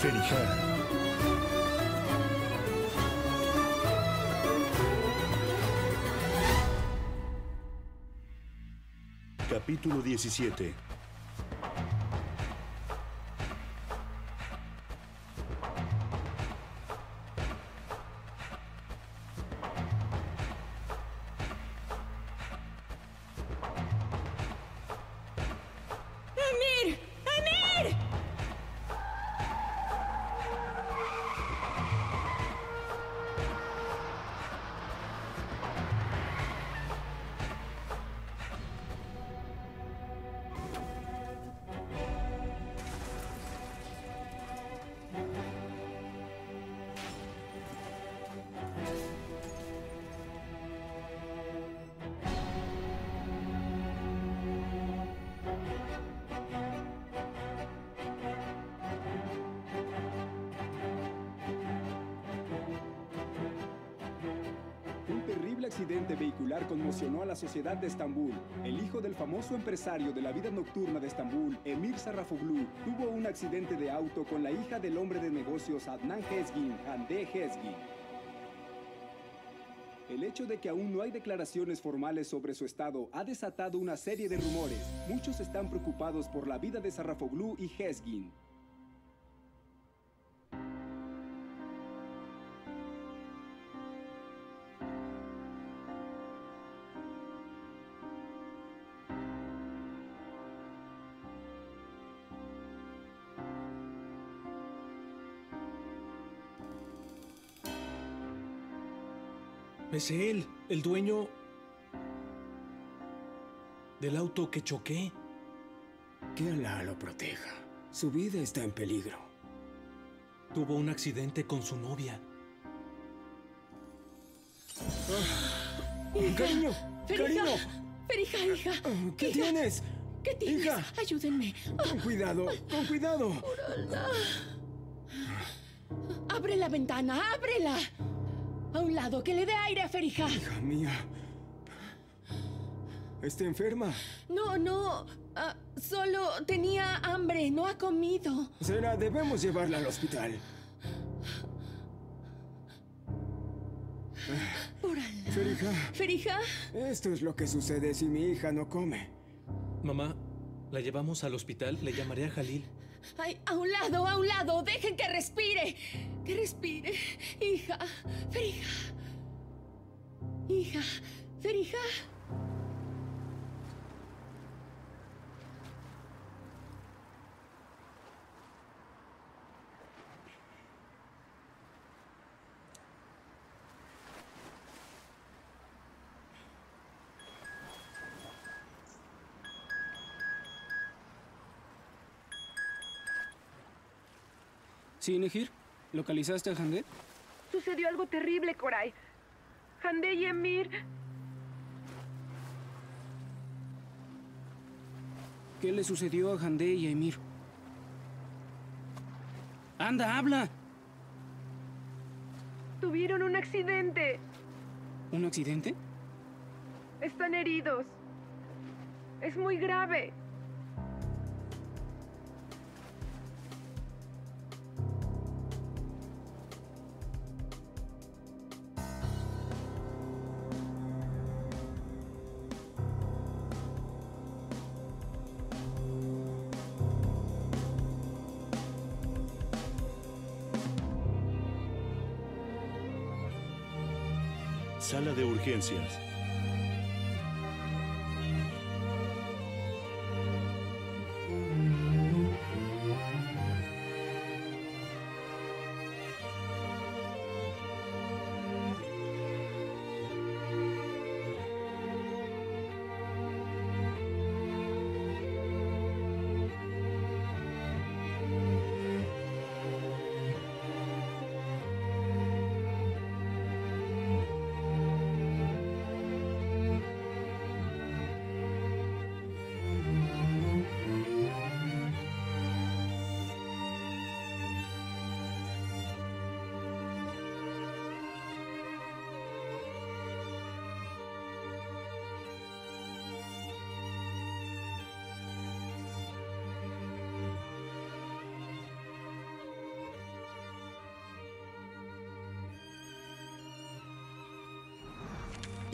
Feriha. Capítulo 17. ¡Emir! ¡Emir! Un terrible accidente vehicular conmocionó a la sociedad de Estambul. El hijo del famoso empresario de la vida nocturna de Estambul, Emir Sarrafoglu, tuvo un accidente de auto con la hija del hombre de negocios Adnan Hezgin, Hande Hezgin. El hecho de que aún no hay declaraciones formales sobre su estado ha desatado una serie de rumores. Muchos están preocupados por la vida de Sarrafoglu y Hezgin. Es él, el dueño del auto que choqué. Que Alá lo proteja. Su vida está en peligro. Tuvo un accidente con su novia. ¡Cariño! ¡Feriha! ¡Cariño! ¡Feriha, hija! ¿Qué Hija, tienes? ¿Qué tienes? Hija. Ayúdenme. Con cuidado, con cuidado. ¡Abre la ventana! ¡Ábrela! A un lado, que le dé aire a Feriha. Hija mía. ¿Está enferma? No. Solo tenía hambre. No ha comido. Sera, debemos llevarla al hospital. Por Alá. Feriha, Feriha. esto es lo que sucede si mi hija no come. Mamá, la llevamos al hospital, le llamaré a Jalil. Ay, a un lado, a un lado. Dejen que respire. Que respire. Hija. Feriha. Hija. Feriha. Sí, Nehir, ¿localizaste a Hande? Sucedió algo terrible, Koray. Hande y Emir... ¿Qué le sucedió a Hande y a Emir? ¡Anda, habla! tuvieron un accidente. ¿Un accidente? Están heridos. Es muy grave. Sala de urgencias.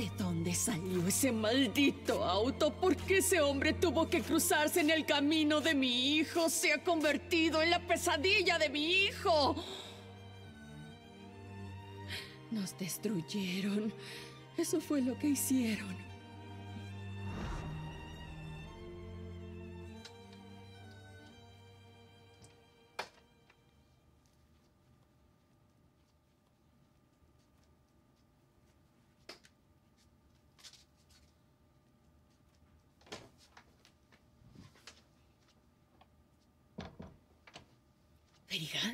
¿De dónde salió ese maldito auto? ¿Por qué ese hombre tuvo que cruzarse en el camino de mi hijo? Se ha convertido en la pesadilla de mi hijo. Nos destruyeron. Eso fue lo que hicieron. ¿Feriha?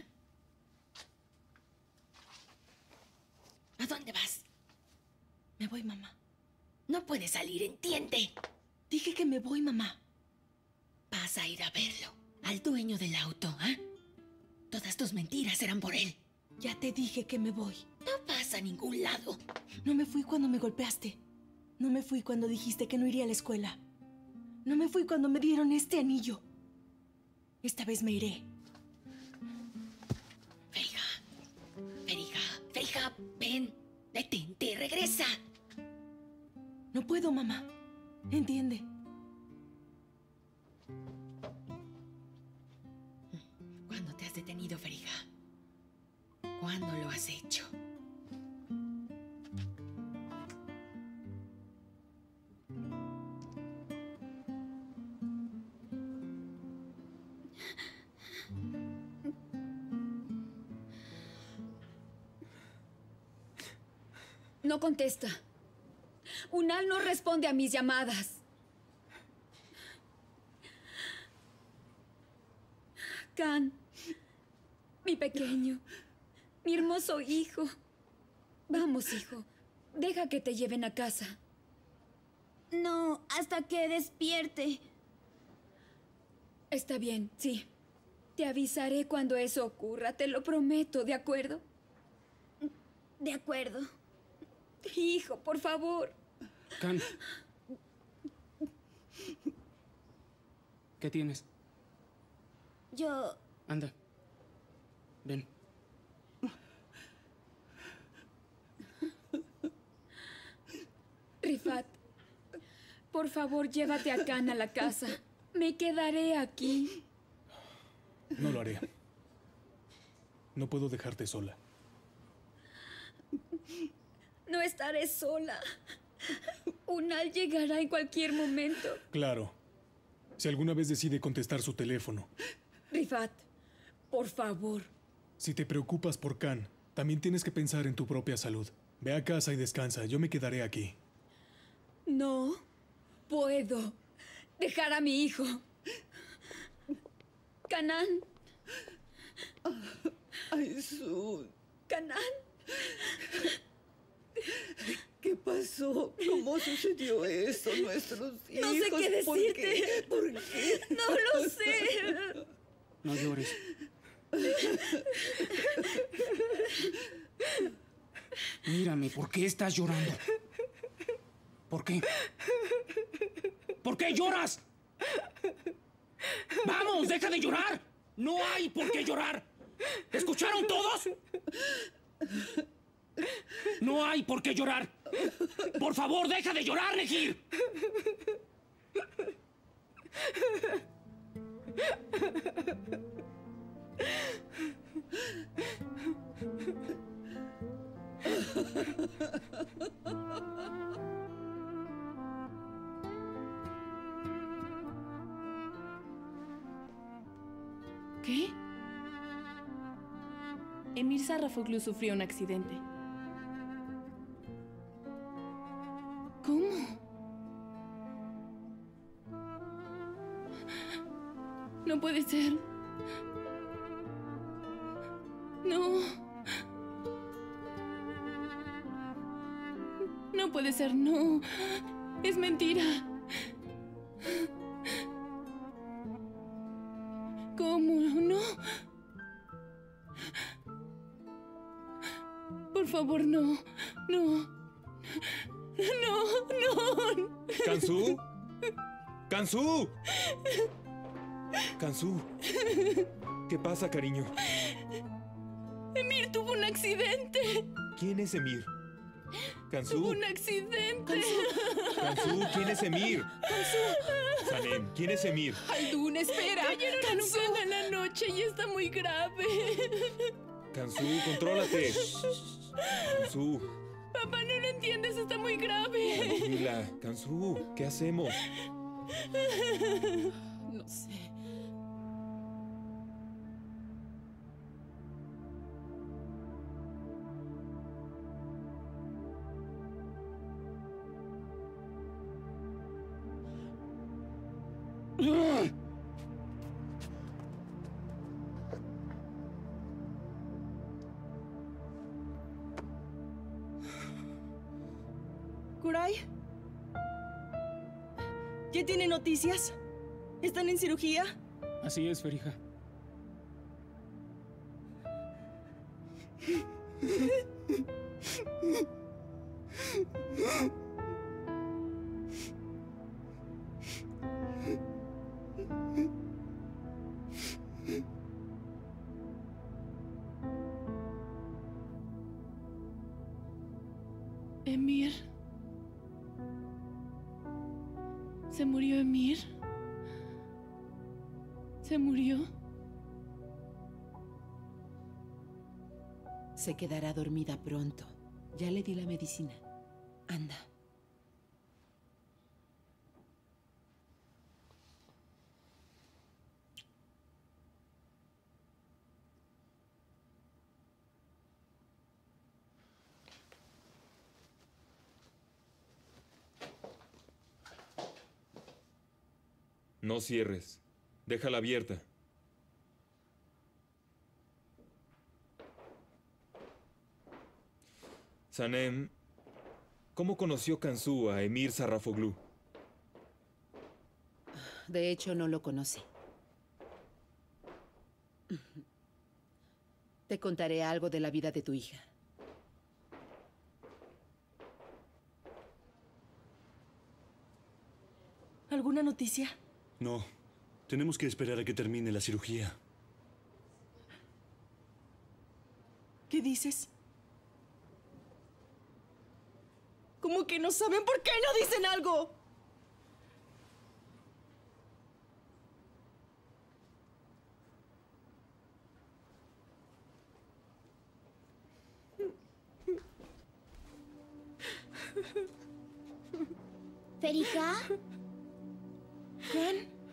¿A dónde vas? Me voy, mamá. No puedes salir, ¿entiende? Dije que me voy, mamá. Vas a ir a verlo, al dueño del auto, ¿eh? Todas tus mentiras eran por él. Ya te dije que me voy. No vas a ningún lado. No me fui cuando me golpeaste. No me fui cuando dijiste que no iría a la escuela. No me fui cuando me dieron este anillo. Esta vez me iré. Feriha, ven. Detente, regresa. No puedo, mamá. Entiende. ¿Cuándo te has detenido, Feriha? ¿Cuándo lo has hecho? No contesta. Unal no responde a mis llamadas. Khan, mi pequeño, mi hermoso hijo. Vamos, hijo. Deja que te lleven a casa. No, hasta que despierte. Está bien, sí. Te avisaré cuando eso ocurra, te lo prometo, ¿de acuerdo? De acuerdo. Hijo, por favor. Khan. ¿Qué tienes? Yo... Anda. Ven. Rifat, por favor, llévate a Khan a la casa. Me quedaré aquí. No lo haré. No puedo dejarte sola. No estaré sola. Unal llegará en cualquier momento. Claro. Si alguna vez decide contestar su teléfono. Rifat, por favor. Si te preocupas por Khan, también tienes que pensar en tu propia salud. Ve a casa y descansa. Yo me quedaré aquí. No puedo dejar a mi hijo. Kanan. Aisun. Kanan. ¿Qué pasó? ¿Cómo sucedió eso? Nuestros hijos. No sé qué decirte. ¿Por qué? No lo sé. No llores. Mírame, ¿por qué estás llorando? ¿Por qué? ¿Por qué lloras? ¡Vamos, deja de llorar! ¡No hay por qué llorar! ¿Escucharon todos? ¡No hay por qué llorar! ¡Por favor, deja de llorar, Nehir! ¿Qué? Emir Sarrafoglu sufrió un accidente. ¿Cómo? No puede ser. No. No puede ser, no. Es mentira. ¿Cómo? No. Por favor, no. No. No, no. ¿Kansu? ¡Kansu! ¡Kansu! ¿Qué pasa, cariño? Emir tuvo un accidente. ¿Quién es Emir? Kansu. Tuvo un accidente. Kansu, ¿quién es Emir? Sanem, ¿quién es Emir? Aldun, espera. Cayeron en un plan en la noche y está muy grave. Kansu, contrólate. Kansu. Papá, no lo entiendes, está muy grave. Tranquila. Kansu, ¿qué hacemos? No sé. ¿Kurai? ¿Ya tiene noticias? ¿Están en cirugía? Así es, Ferija. Emir. ¿Se murió Emir? ¿Se murió? Se quedará dormida pronto. Ya le di la medicina. Anda. No cierres. Déjala abierta. Sanem, ¿cómo conoció Kansu a Emir Sarrafoglu? De hecho, no lo conoce. Te contaré algo de la vida de tu hija. ¿Alguna noticia? No. Tenemos que esperar a que termine la cirugía. ¿Qué dices? ¿Cómo que no saben? ¿Por qué no dicen algo? ¿Ferija? ¿Kan?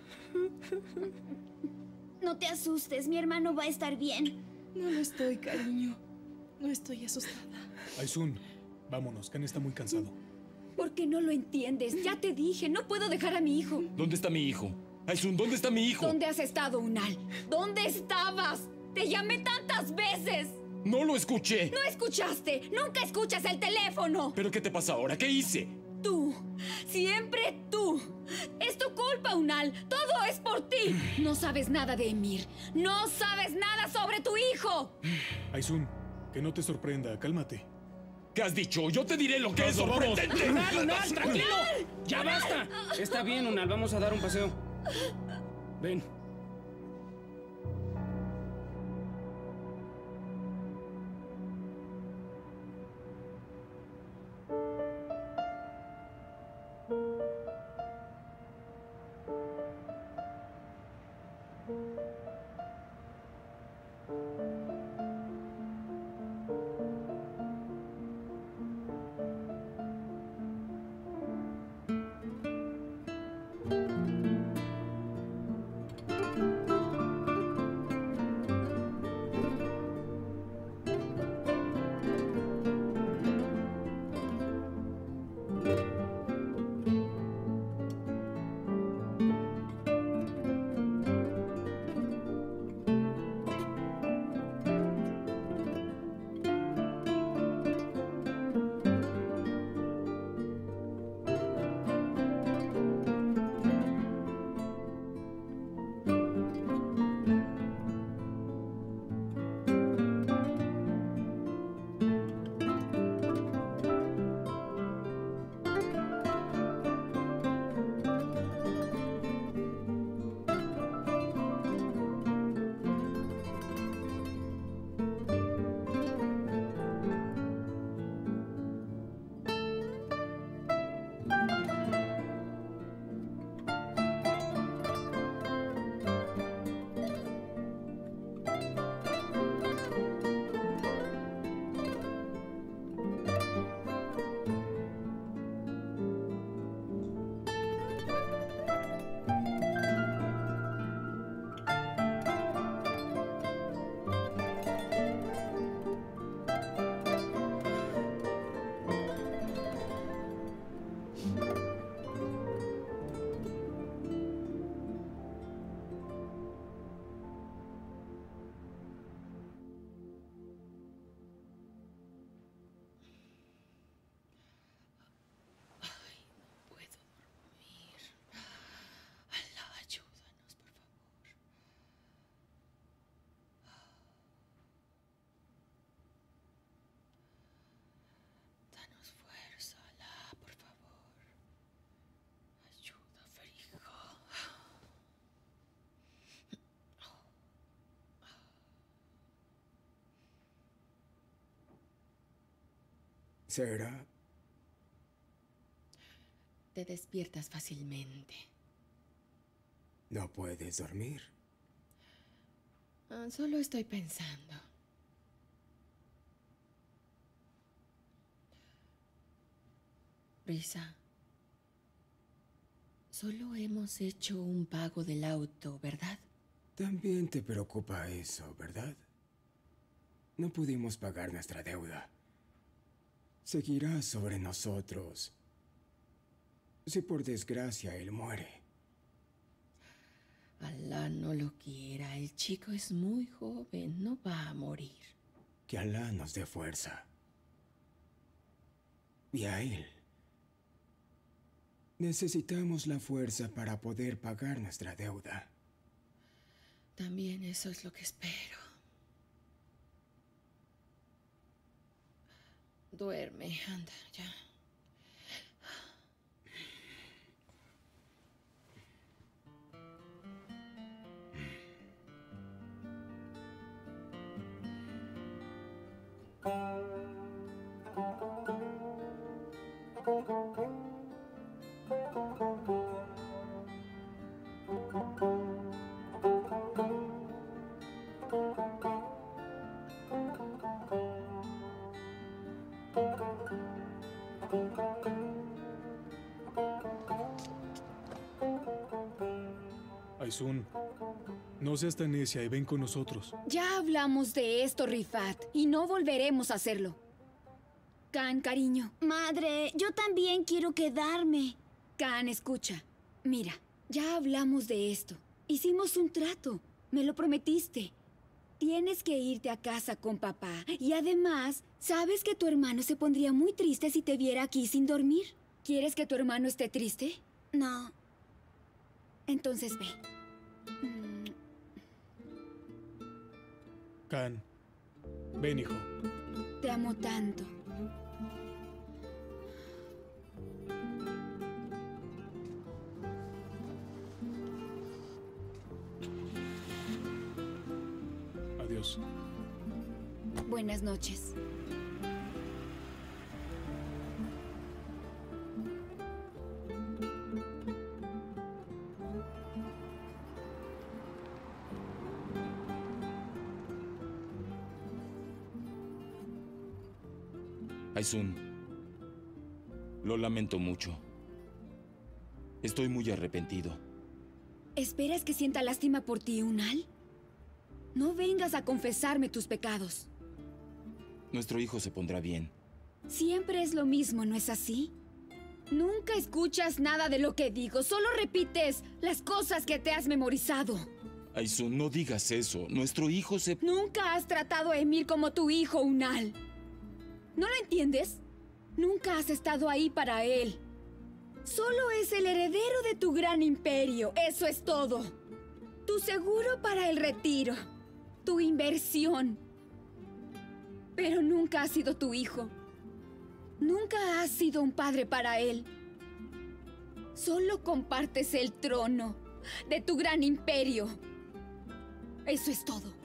No te asustes, mi hermano va a estar bien. No lo estoy, cariño. No estoy asustada. Aisun, vámonos. Kan está muy cansado. ¿Por qué no lo entiendes? Ya te dije, no puedo dejar a mi hijo. ¿Dónde está mi hijo? Aisun, ¿dónde está mi hijo? ¿Dónde has estado, Unal? ¿Dónde estabas? Te llamé tantas veces. ¡No lo escuché! ¡No escuchaste! ¡Nunca escuchas el teléfono! ¿Pero qué te pasa ahora? ¿Qué hice? Tú. Siempre tú. Es tu culpa, Unal. Todo es por ti. No sabes nada de Emir. No sabes nada sobre tu hijo. Aisun, que no te sorprenda. Cálmate. ¿Qué has dicho? Yo te diré lo que es sorprendente. ¡Unal, Unal, tranquilo! ¡Ya basta! Está bien, Unal, vamos a dar un paseo. Ven. ¿Será? Te despiertas fácilmente. ¿No puedes dormir? Solo estoy pensando. Risa, solo hemos hecho un pago del auto, ¿verdad? También te preocupa eso, ¿verdad? No pudimos pagar nuestra deuda. Seguirá sobre nosotros si por desgracia él muere. Alá no lo quiera. El chico es muy joven. No va a morir. Que Alá nos dé fuerza. Y a él. Necesitamos la fuerza para poder pagar nuestra deuda. También eso es lo que espero. Duerme, anda, ya. Aysun, no seas tan necia y ven con nosotros. Ya hablamos de esto, Rifat, y no volveremos a hacerlo. Khan, cariño. Madre, yo también quiero quedarme. Khan, escucha. Mira, ya hablamos de esto. Hicimos un trato. Me lo prometiste. Tienes que irte a casa con papá. Y además, ¿sabes que tu hermano se pondría muy triste si te viera aquí sin dormir? ¿Quieres que tu hermano esté triste? No. Entonces ve. Khan, ven, hijo. Te amo tanto. Adiós. Buenas noches. Aysun, lo lamento mucho. Estoy muy arrepentido. ¿Esperas que sienta lástima por ti, Unal? No vengas a confesarme tus pecados. Nuestro hijo se pondrá bien. Siempre es lo mismo, ¿no es así? Nunca escuchas nada de lo que digo, solo repites las cosas que te has memorizado. Aysun, no digas eso. Nuestro hijo se... Nunca has tratado a Emir como tu hijo, Unal. ¿No lo entiendes? Nunca has estado ahí para él. Solo es el heredero de tu gran imperio, eso es todo. Tu seguro para el retiro. Tu inversión. Pero nunca has sido tu hijo. Nunca has sido un padre para él. Solo compartes el trono de tu gran imperio. Eso es todo.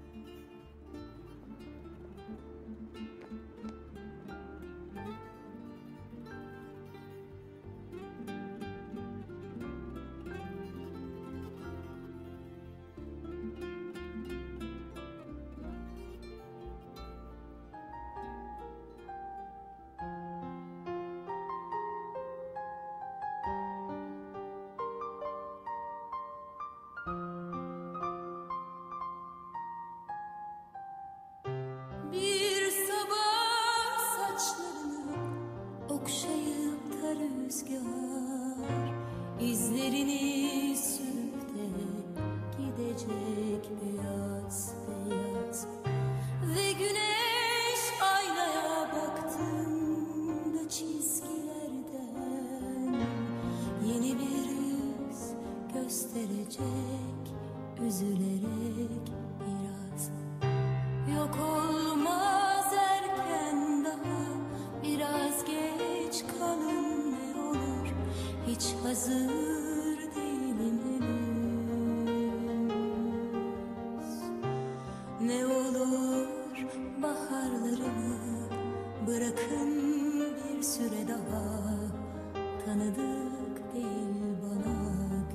Bir sabah saçlarını okşayıp da rüzgar izlerini sürüp de gidecek beyaz beyaz ve güneş aynaya baktığında çizgilerden yeni bir yüz gösterecek üzülerek biraz. Yok olmaz erken daha biraz geç kalın ne olur hiç hazır değilim henüz. Ne olur baharlarımı bırakın süre daha tanıdık değil bana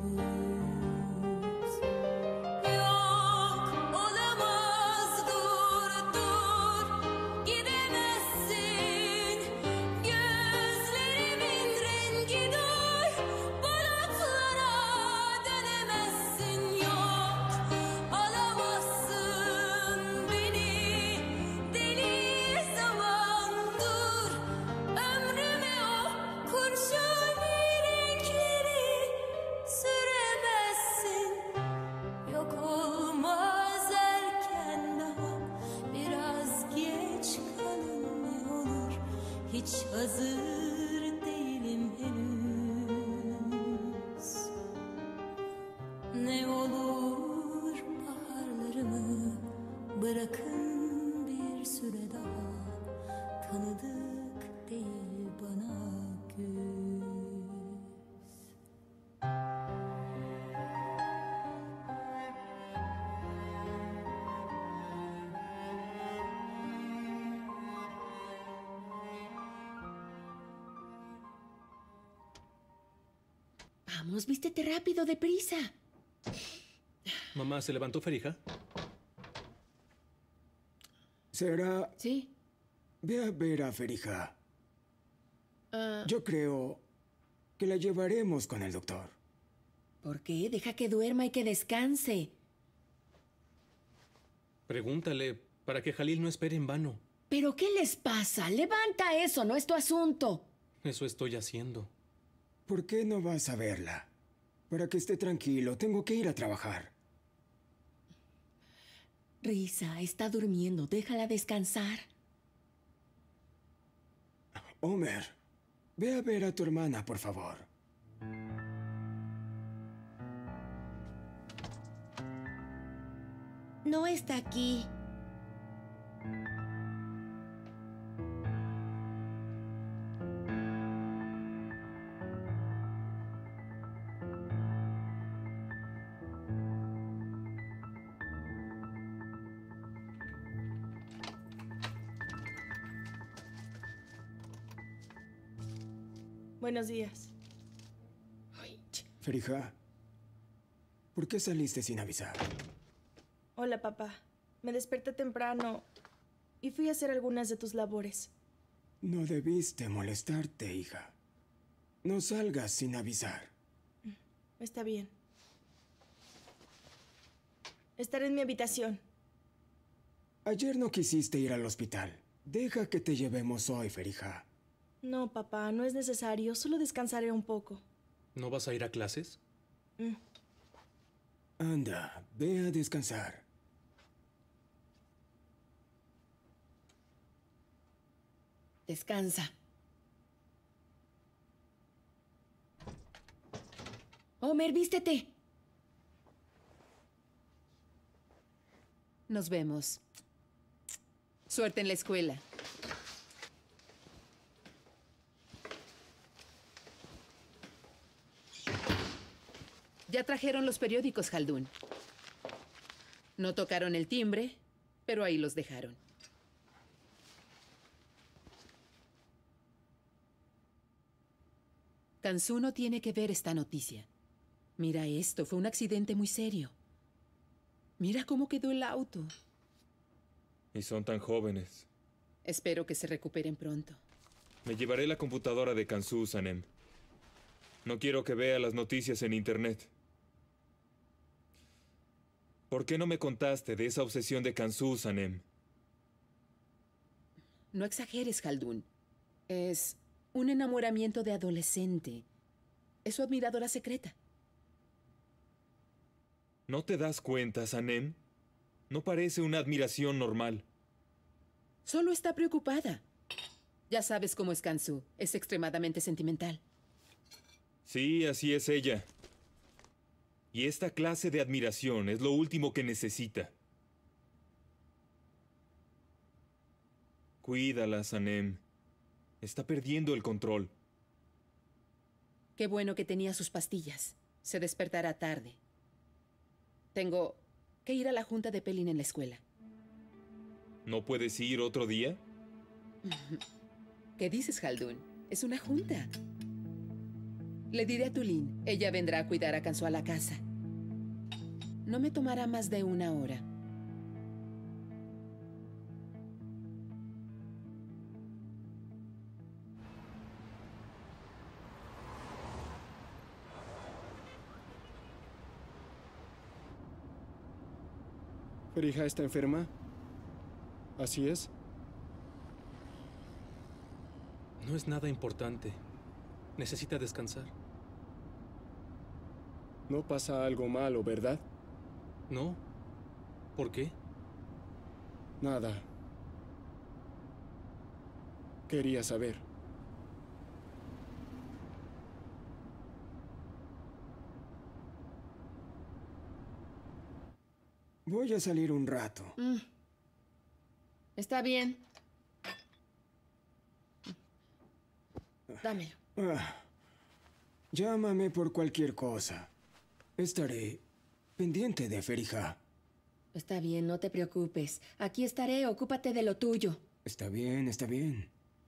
güz. Yok olamaz, dur dur gidemezsin, gözlerimin rengi dur, bulutlara dönemezsin. Yok alamazsın beni, deli zaman dur, ömrüme o kurşuni renkleri süremezsin. Yok olmaz erken daha, biraz geç kalın ne olur, hiç hazır değilim henüz. Ne olur baharlarımı bırakın bir süre daha, tanıdık değil bana güz. Vamos, vístete rápido, deprisa. Mamá, ¿se levantó Ferija? Será... Sí. Ve a ver a Ferija. Ah, Yo creo que la llevaremos con el doctor. ¿por qué? Deja que duerma y que descanse. Pregúntale, para que Jalil no espere en vano. ¿Pero qué les pasa? Levanta eso, no es tu asunto. Eso estoy haciendo. ¿Por qué no vas a verla? Para que esté tranquilo, tengo que ir a trabajar. Risa, está durmiendo, déjala descansar. Homer, ve a ver a tu hermana, por favor. No está aquí. Buenos días. Ferija, ¿por qué saliste sin avisar? Hola, papá. Me desperté temprano y fui a hacer algunas de tus labores. No debiste molestarte, hija. No salgas sin avisar. Está bien. Estaré en mi habitación. Ayer no quisiste ir al hospital. Deja que te llevemos hoy, Ferija. No, papá, no es necesario. Solo descansaré un poco. ¿No vas a ir a clases? Anda, ve a descansar. Descansa. Homer, vístete. Nos vemos. Suerte en la escuela. Ya trajeron los periódicos, Haldun. No tocaron el timbre, pero ahí los dejaron. Kansuno tiene que ver esta noticia. Mira esto, fue un accidente muy serio. Mira cómo quedó el auto. Y son tan jóvenes. Espero que se recuperen pronto. Me llevaré la computadora de Kansu, Sanem. No quiero que vea las noticias en internet. ¿Por qué no me contaste de esa obsesión de Kansu, Sanem? No exageres, Haldun. Es un enamoramiento de adolescente. Es su admiradora secreta. ¿No te das cuenta, Sanem? No parece una admiración normal. Solo está preocupada. Ya sabes cómo es Kansu. Es extremadamente sentimental. Sí, así es ella. Y esta clase de admiración es lo último que necesita. Cuídala, Sanem. Está perdiendo el control. Qué bueno que tenía sus pastillas. Se despertará tarde. Tengo que ir a la junta de Pelin en la escuela. ¿No puedes ir otro día? ¿Qué dices, Haldun? Es una junta. Le diré a Tulin. Ella vendrá a cuidar a Kansu a la casa. No me tomará más de 1 hora. ¿Feriha está enferma? ¿Así es? No es nada importante. Necesita descansar. No pasa algo malo, ¿verdad? No. ¿Por qué? Nada. Quería saber. Voy a salir un rato. Está bien. Dámelo. Llámame por cualquier cosa. Estaré pendiente de Feriha. Está bien, no te preocupes. Aquí estaré, ocúpate de lo tuyo. Está bien, está bien.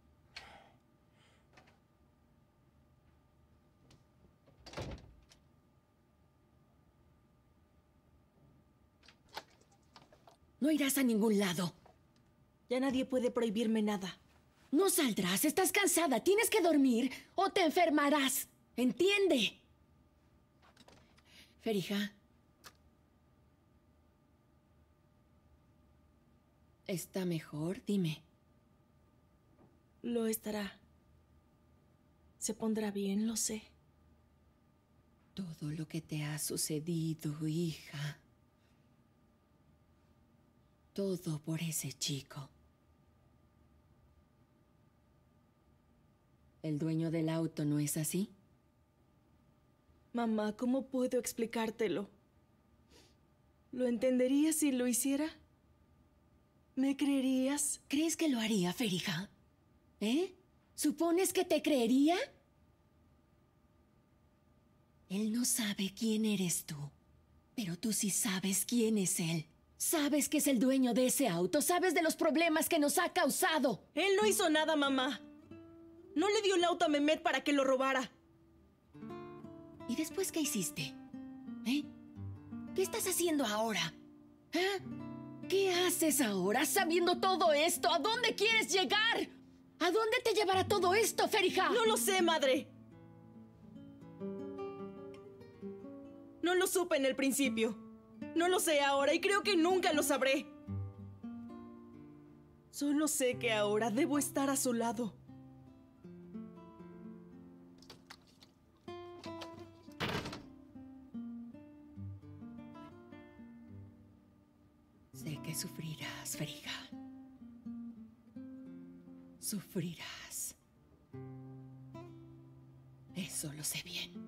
No irás a ningún lado. Ya nadie puede prohibirme nada. No saldrás, estás cansada, tienes que dormir o te enfermarás. ¿Entiende? Feriha. ¿Está mejor? Dime. Lo estará. Se pondrá bien, lo sé. Todo lo que te ha sucedido, hija. Todo por ese chico. ¿El dueño del auto no es así? Mamá, ¿cómo puedo explicártelo? ¿Lo entenderías si lo hiciera? ¿Me creerías? ¿Crees que lo haría, Feriha? ¿Eh? ¿Supones que te creería? Él no sabe quién eres tú, pero tú sí sabes quién es él. Sabes que es el dueño de ese auto, sabes de los problemas que nos ha causado. Él no hizo nada, mamá. No le dio el auto a Mehmet para que lo robara. ¿Y después qué hiciste? ¿Eh? ¿Qué estás haciendo ahora? ¿Eh? ¿Qué haces ahora sabiendo todo esto? ¿A dónde quieres llegar? ¿A dónde te llevará todo esto, Feriha? No lo sé, madre. No lo supe en el principio. No lo sé ahora y creo que nunca lo sabré. Solo sé que ahora debo estar a su lado. Sé que sufrirás, Feriha. Sufrirás. Eso lo sé bien.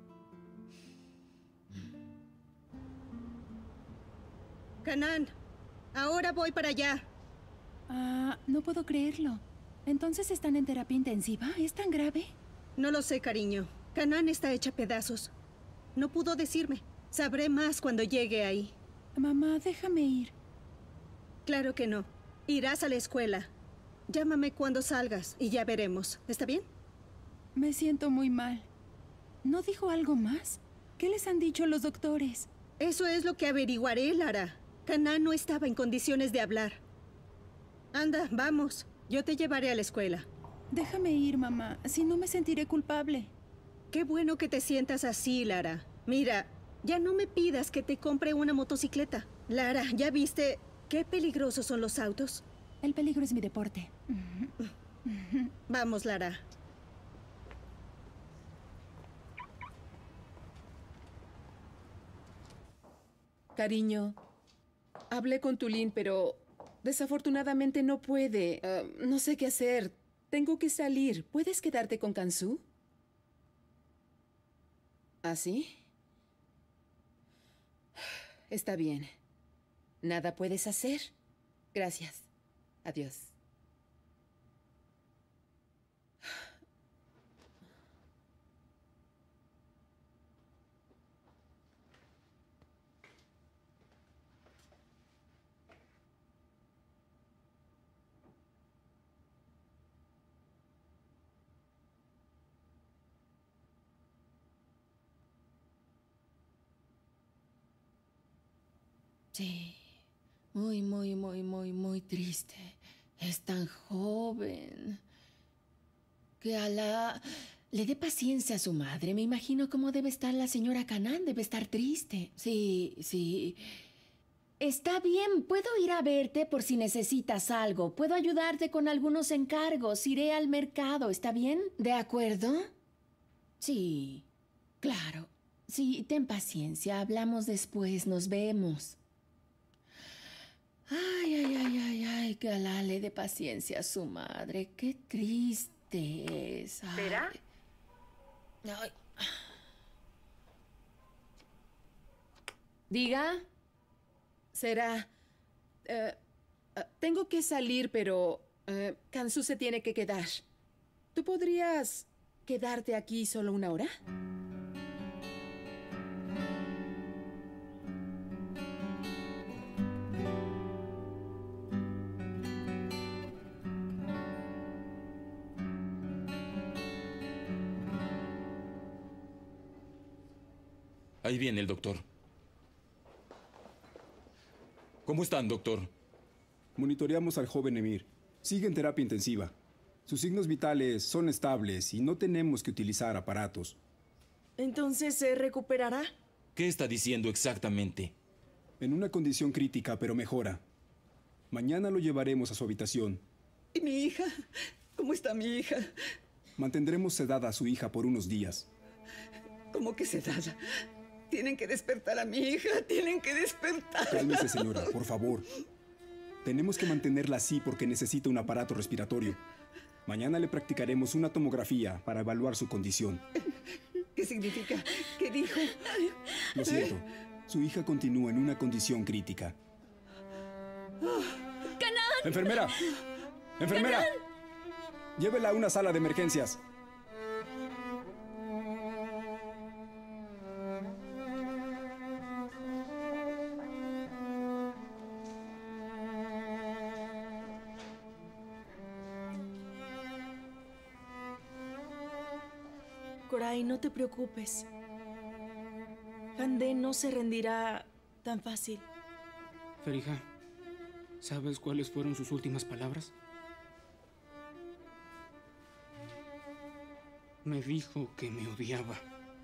Kanan, ahora voy para allá. No puedo creerlo. ¿Entonces están en terapia intensiva? ¿Es tan grave? No lo sé, cariño. Kanan está hecha pedazos. No pudo decirme. Sabré más cuando llegue ahí. Mamá, déjame ir. Claro que no. Irás a la escuela. Llámame cuando salgas y ya veremos. ¿Está bien? Me siento muy mal. ¿No dijo algo más? ¿Qué les han dicho los doctores? Eso es lo que averiguaré, Lara. Kanan no estaba en condiciones de hablar. Anda, vamos. Yo te llevaré a la escuela. Déjame ir, mamá. Si no, me sentiré culpable. Qué bueno que te sientas así, Lara. Mira, ya no me pidas que te compre una motocicleta. Lara, ¿ya viste qué peligrosos son los autos? El peligro es mi deporte. Vamos, Lara. Cariño, hablé con Tulin, pero desafortunadamente no puede. No sé qué hacer. Tengo que salir. ¿Puedes quedarte con Kansu? ¿Ah, sí? Está bien. ¿Nada puedes hacer? Gracias. Adiós. Sí, muy triste. Es tan joven. Que Alá le dé paciencia a su madre. Me imagino cómo debe estar la señora Canán. Debe estar triste. Sí. Está bien, puedo ir a verte por si necesitas algo. Puedo ayudarte con algunos encargos. Iré al mercado, ¿está bien? ¿De acuerdo? Sí, claro. Sí, ten paciencia. Hablamos después. Nos vemos. Ay, que Alá le dé paciencia a su madre. Qué triste es. Ay. ¿Será? Ay. ¿Diga? Será. Tengo que salir, pero Kansu se tiene que quedar. ¿Tú podrías quedarte aquí solo una hora? Ahí viene el doctor. ¿Cómo están, doctor? Monitoreamos al joven Emir. Sigue en terapia intensiva. Sus signos vitales son estables y no tenemos que utilizar aparatos. ¿Entonces se recuperará? ¿Qué está diciendo exactamente? En una condición crítica, pero mejora. Mañana lo llevaremos a su habitación. ¿Y mi hija? ¿Cómo está mi hija? Mantendremos sedada a su hija por unos días. ¿Cómo que sedada? Tienen que despertar a mi hija, tienen que despertar. Cálmese, señora, por favor. Tenemos que mantenerla así porque necesita un aparato respiratorio. Mañana le practicaremos una tomografía para evaluar su condición. ¿Qué significa? ¿Qué dijo? Lo siento, su hija continúa en una condición crítica. ¡Canán! ¡Enfermera! ¡Enfermera! ¡Canán! Llévela a una sala de emergencias. Koray, no te preocupes. Hande no se rendirá tan fácil. Ferija, ¿sabes cuáles fueron sus últimas palabras? Me dijo que me odiaba.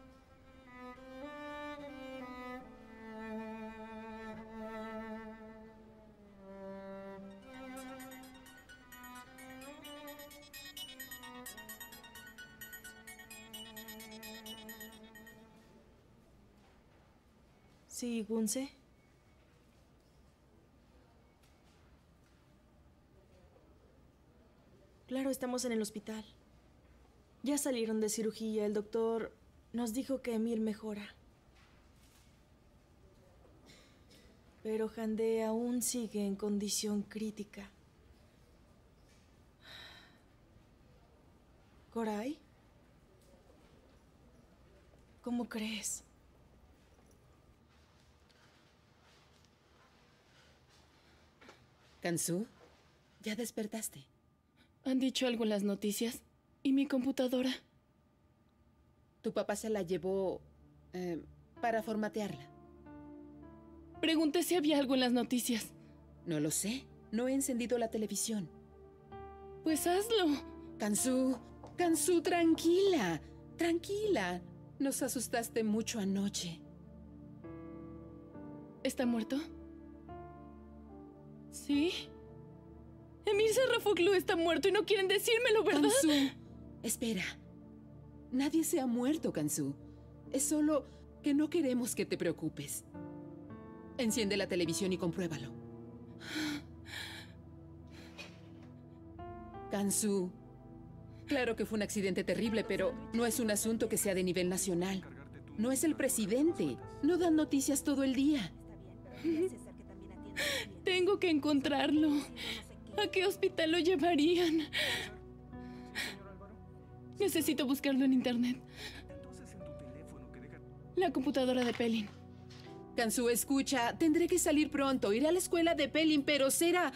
Sí, Gunse. Claro, estamos en el hospital. Ya salieron de cirugía. El doctor nos dijo que Emir mejora. Pero Hande aún sigue en condición crítica. ¿Koray? ¿Cómo crees? Kansu, ¿ya despertaste? ¿Han dicho algo en las noticias? ¿Y mi computadora? Tu papá se la llevó para formatearla. Pregunté si había algo en las noticias. No lo sé. No he encendido la televisión. Pues hazlo. Kansu, tranquila. Tranquila. Nos asustaste mucho anoche. ¿Está muerto? ¿Sí? Emir Sarrafoglu está muerto y no quieren decírmelo, ¿verdad? Kansu, espera. Nadie se ha muerto, Kansu. Es solo que no queremos que te preocupes. Enciende la televisión y compruébalo. Kansu, claro que fue un accidente terrible, pero no es un asunto que sea de nivel nacional. No es el presidente. No dan noticias todo el día. Tengo que encontrarlo. ¿A qué hospital lo llevarían? Necesito buscarlo en internet. La computadora de Pelin. Kansu, escucha. Tendré que salir pronto. Iré a la escuela de Pelin, pero será...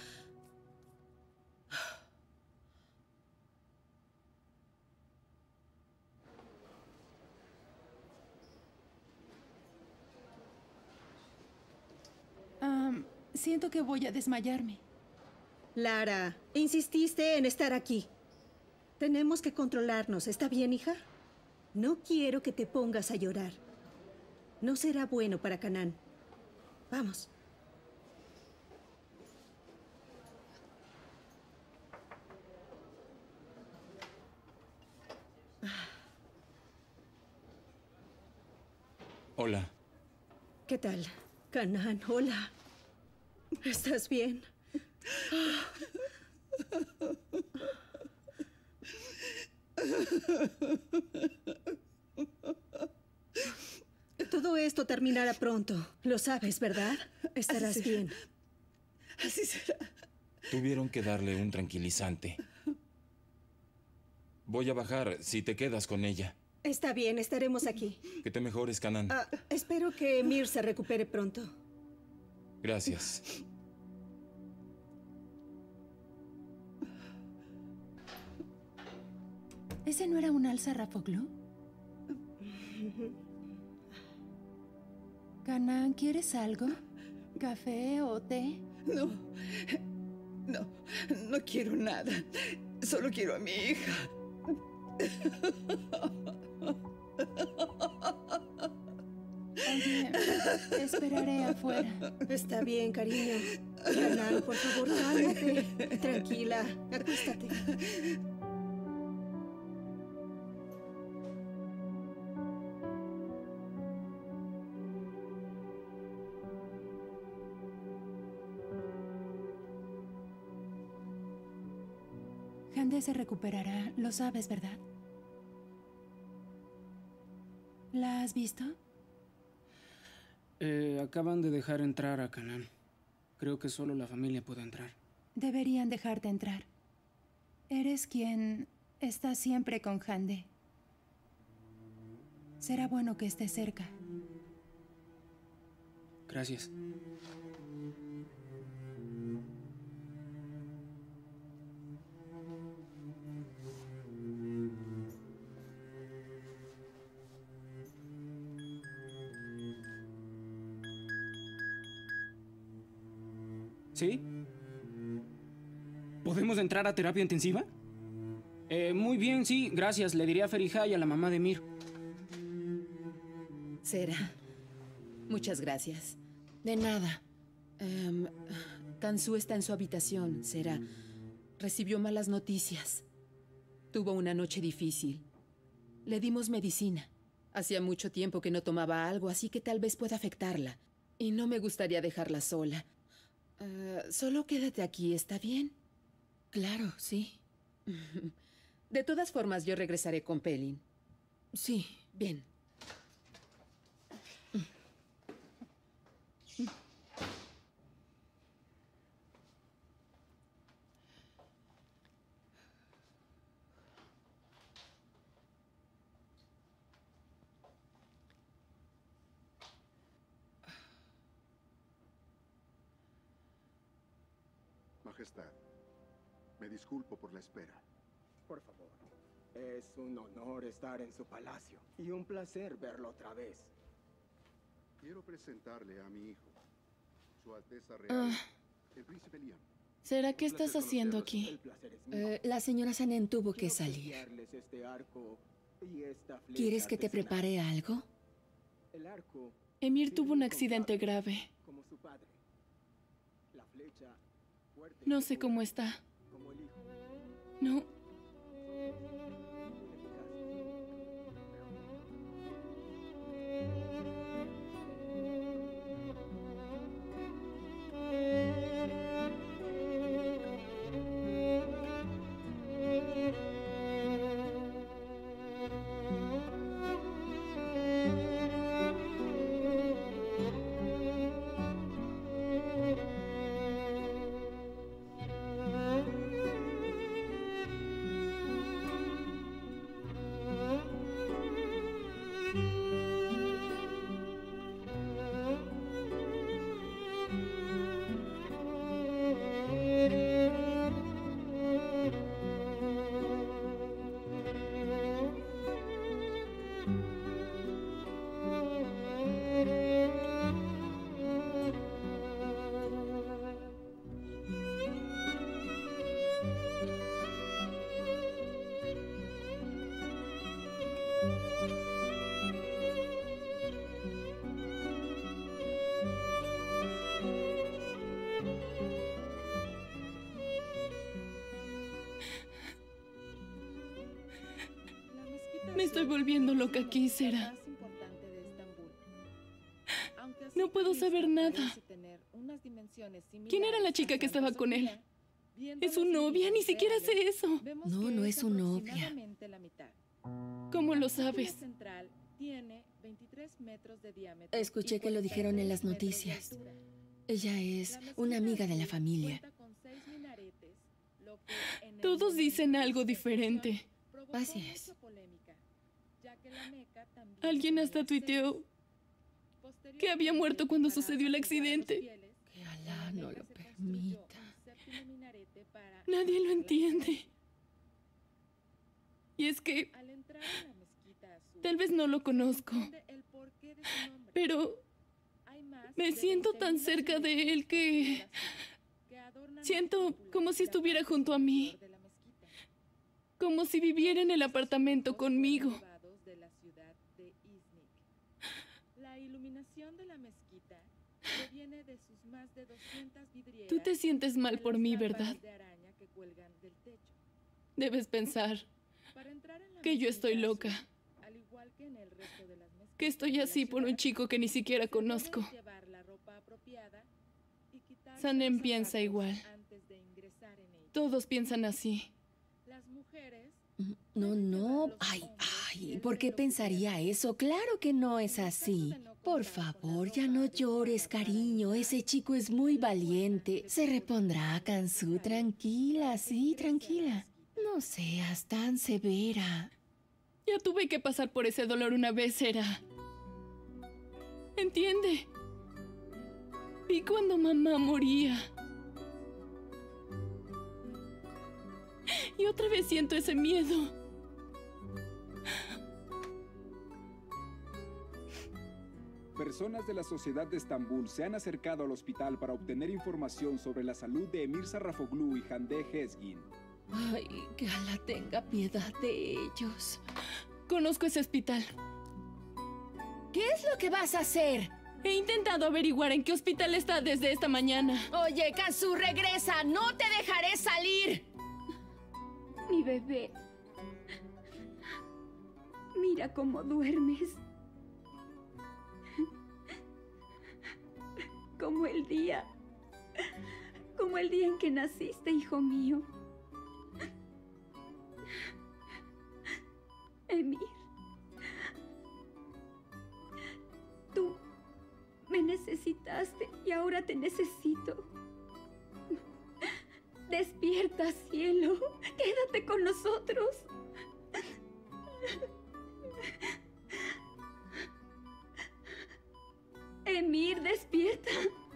Siento que voy a desmayarme. Lara, insististe en estar aquí. Tenemos que controlarnos, ¿está bien, hija? No quiero que te pongas a llorar. No será bueno para Canaan. Vamos. Hola. ¿Qué tal? Canaan, hola. ¿Estás bien? Todo esto terminará pronto. Lo sabes, ¿verdad? Estarás bien. Así será. Tuvieron que darle un tranquilizante. Voy a bajar si te quedas con ella. Está bien, estaremos aquí. Que te mejores, Canaan. Espero que Emir se recupere pronto. Gracias. ¿Ese no era un Al-Sarrafoglu? Canaan, ¿quieres algo? ¿Café o té? No quiero nada. Solo quiero a mi hija. Oye, esperaré afuera. Está bien, cariño. Canaan, por favor, cálmate. Tranquila, acuéstate. Hande se recuperará, lo sabes, ¿verdad? ¿La has visto? Acaban de dejar entrar a Canaan. Creo que solo la familia puede entrar. Deberían dejarte entrar. Eres quien está siempre con Hande. Será bueno que estés cerca. Gracias. ¿Sí? ¿Podemos entrar a terapia intensiva? Muy bien, sí, gracias. Le diré a Ferija y a la mamá de Mir. Sera, muchas gracias. De nada. Kansu está en su habitación, Sera. Recibió malas noticias. Tuvo una noche difícil. Le dimos medicina. Hacía mucho tiempo que no tomaba algo, así que tal vez pueda afectarla. Y no me gustaría dejarla sola. Solo quédate aquí, ¿está bien? Claro, sí. De todas formas, yo regresaré con Pelin. Sí, bien. Majestad, me disculpo por la espera. Por favor. Es un honor estar en su palacio y un placer verlo otra vez. Quiero presentarle a mi hijo, Su Alteza Real, el Príncipe Liam. ¿Será que estás haciendo aquí? La señora Sanen tuvo que salir. ¿Quieres que te prepare algo? Emir tuvo un accidente grave. No sé cómo está. No. Me estoy volviendo loca aquí, Sera. No puedo saber nada. ¿Quién era la chica que estaba con él? ¿Es su novia? Ni siquiera sé eso. No, no es su novia. ¿Cómo lo sabes? Escuché que lo dijeron en las noticias. Ella es una amiga de la familia. Todos dicen algo diferente. Así es. Alguien hasta tuiteó que había muerto cuando sucedió el accidente. Que Alá no lo permita. Nadie lo entiende. Y es que tal vez no lo conozco, pero me siento tan cerca de él que siento como si estuviera junto a mí, como si viviera en el apartamento conmigo. Tú te sientes mal por mí, ¿verdad? Debes pensar que yo estoy loca, que estoy así por un chico que ni siquiera conozco. Sanem piensa igual. Todos piensan así. No. Ay, ¿por qué pensaría eso? Claro que no es así. Por favor, ya no llores, cariño. Ese chico es muy valiente. Se repondrá, Kansu. Tranquila, sí, tranquila. No seas tan severa. Ya tuve que pasar por ese dolor una vez, Sera. ¿Entiende? Vi cuando mamá moría. Y otra vez siento ese miedo. Personas de la sociedad de Estambul se han acercado al hospital para obtener información sobre la salud de Emir Sarrafoglu y Hande Hezgin. Ay, que Alá tenga piedad de ellos. Conozco ese hospital. ¿Qué es lo que vas a hacer? He intentado averiguar en qué hospital está desde esta mañana. Oye, Kansu, regresa. ¡No te dejaré salir! Mi bebé. Mira cómo duermes. Como el día en que naciste, hijo mío. Emir, tú me necesitaste y ahora te necesito. Despierta, cielo. Quédate con nosotros. Emir, despierta.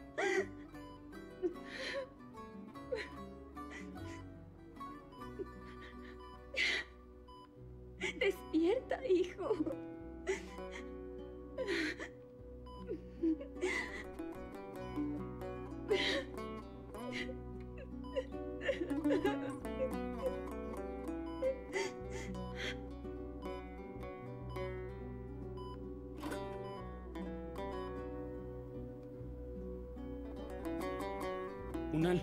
Despierta, hijo. Unal.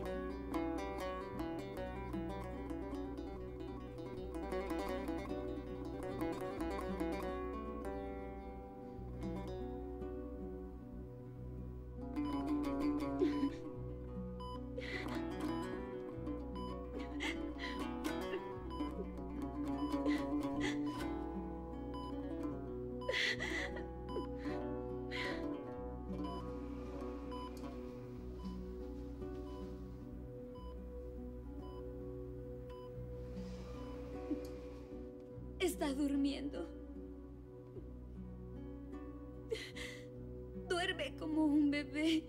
Está durmiendo. Duerme como un bebé.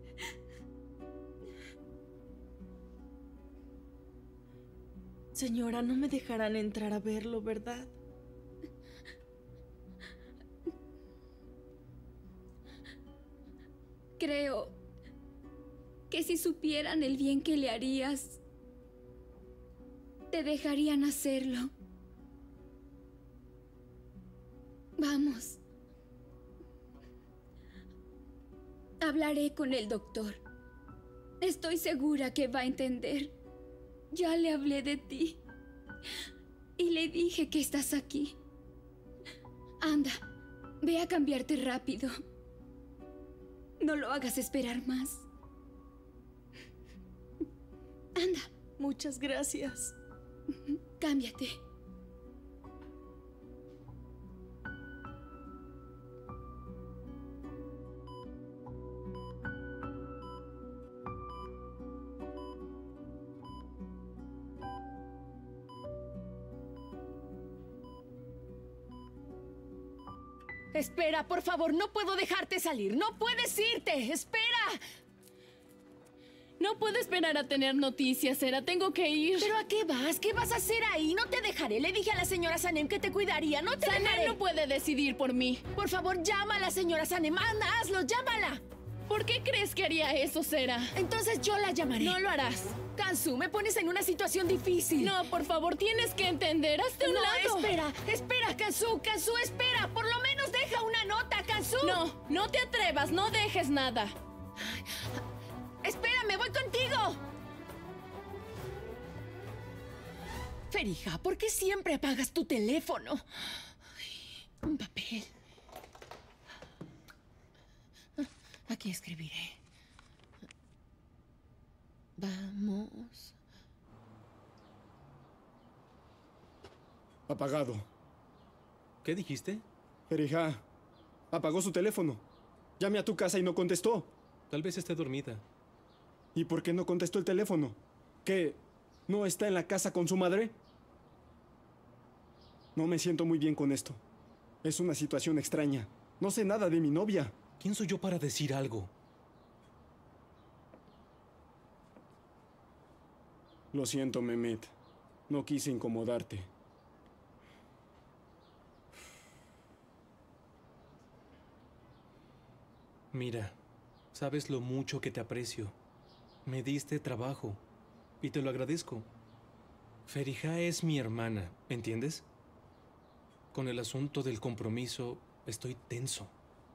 Señora, no me dejarán entrar a verlo, ¿verdad? Creo que si supieran el bien que le harías, te dejarían hacerlo. Vamos. Hablaré con el doctor. Estoy segura que va a entender. Ya le hablé de ti. Y le dije que estás aquí. Anda, ve a cambiarte rápido. No lo hagas esperar más. Anda. Muchas gracias. Cámbiate. Espera, por favor, no puedo dejarte salir. No puedes irte. Espera. No puedo esperar a tener noticias, Sera. Tengo que ir. ¿Pero a qué vas? ¿Qué vas a hacer ahí? No te dejaré. Le dije a la señora Sanem que te cuidaría. No te dejaré. Sanem no puede decidir por mí. Por favor, llama a la señora Sanem. Anda, hazlo, llámala. ¿Por qué crees que haría eso, Sera? Entonces yo la llamaré. No lo harás. Kanzu, me pones en una situación difícil. No, por favor, tienes que entender. Hazte un lado. Espera, Kanzu, espera. Por lo menos deja una nota, Kanzu. No te atrevas. No dejes nada. Espérame, voy contigo. Ferija, ¿por qué siempre apagas tu teléfono? Ay, un papel. Aquí escribiré. Vamos. Apagado. ¿Qué dijiste? Ferija, apagó su teléfono. Llamé a tu casa y no contestó. Tal vez esté dormida. ¿Y por qué no contestó el teléfono? ¿Qué? ¿No está en la casa con su madre? No me siento muy bien con esto. Es una situación extraña. No sé nada de mi novia. ¿Quién soy yo para decir algo? Lo siento, Mehmet. No quise incomodarte. Mira, sabes lo mucho que te aprecio. Me diste trabajo y te lo agradezco. Ferija es mi hermana, ¿entiendes? Con el asunto del compromiso estoy tenso.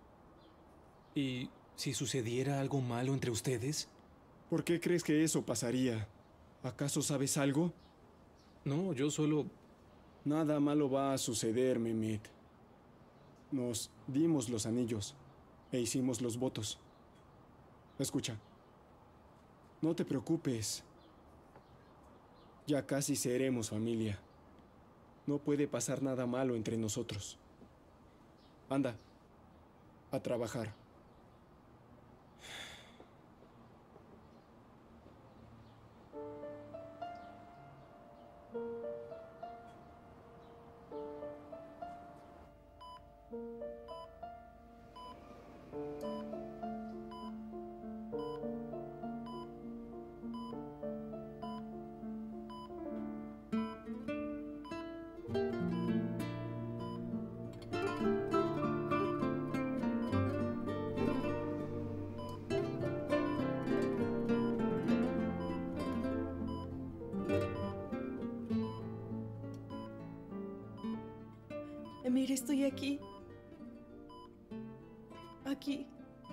¿Y si sucediera algo malo entre ustedes? ¿Por qué crees que eso pasaría? ¿Acaso sabes algo? No, yo solo... Nada malo va a suceder, Mehmet. Nos dimos los anillos e hicimos los votos. Escucha. No te preocupes. Ya casi seremos familia. No puede pasar nada malo entre nosotros. Anda, a trabajar. Emir, estoy aquí. Aquí.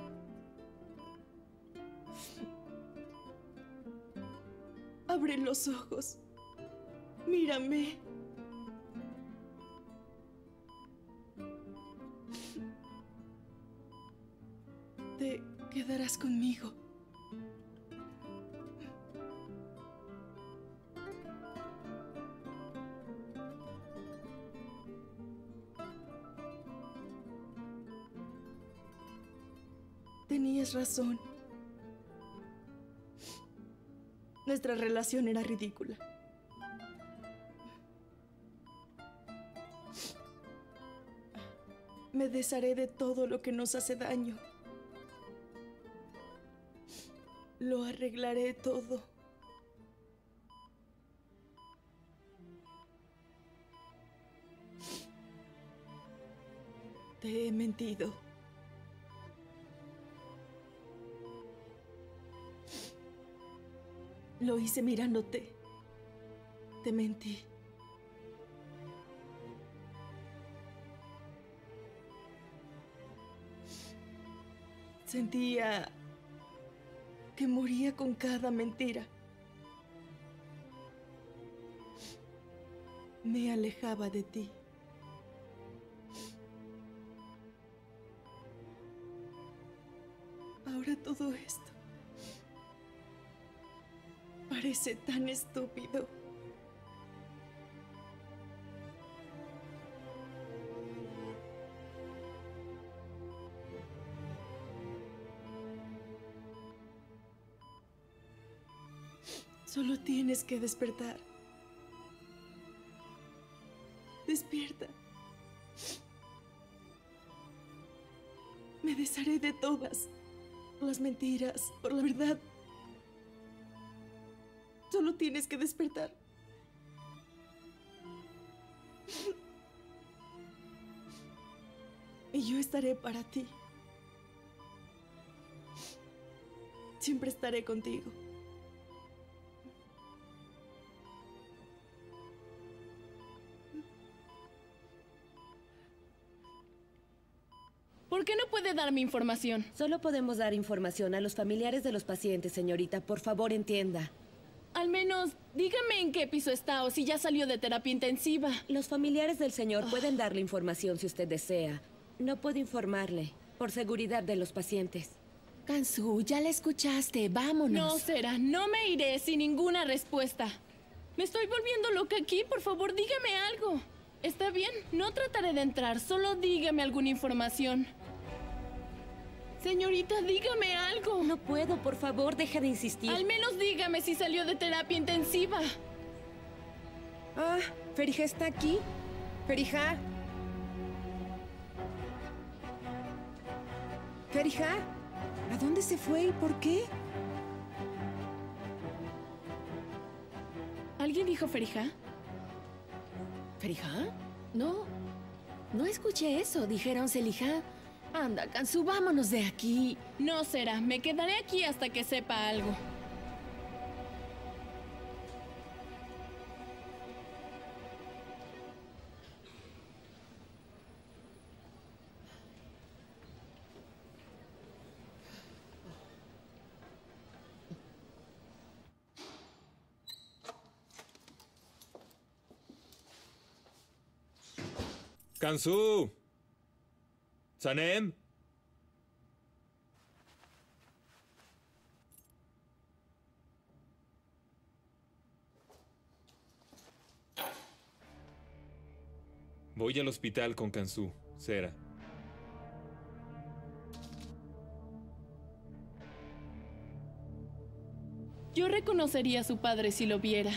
Abre los ojos. Mírame. Te quedarás conmigo. Tenías razón. Nuestra relación era ridícula. Me desharé de todo lo que nos hace daño. Lo arreglaré todo. Te he mentido. Lo hice mirándote. Te mentí. Sentía que moría con cada mentira. Me alejaba de ti. parece tan estúpido. Solo tienes que despertar. Despierta. Me desharé de todas. Por las mentiras, por la verdad. Solo tienes que despertar. Y yo estaré para ti. Siempre estaré contigo. ¿Por qué no puede darme información? Solo podemos dar información a los familiares de los pacientes, señorita. Por favor, entienda. Al menos, dígame en qué piso está o si ya salió de terapia intensiva. Los familiares del señor pueden darle información si usted desea. No puedo informarle, por seguridad de los pacientes. Kansu, ya la escuchaste. Vámonos. No, Sera, no me iré sin ninguna respuesta. Me estoy volviendo loca aquí. Por favor, dígame algo. Está bien, no trataré de entrar. Solo dígame alguna información. Señorita, dígame algo. No puedo, por favor, deja de insistir. Al menos dígame si salió de terapia intensiva. Ah, Feriha está aquí. Feriha. Feriha, ¿a dónde se fue y por qué? ¿Alguien dijo Feriha? ¿Feriha? No. No escuché eso. Dijeron Seliha. Anda, Kansu, vámonos de aquí. No, Sera. Me quedaré aquí hasta que sepa algo. Kansu. Sanem. Voy al hospital con Kansu, Sera. Yo reconocería a su padre si lo viera.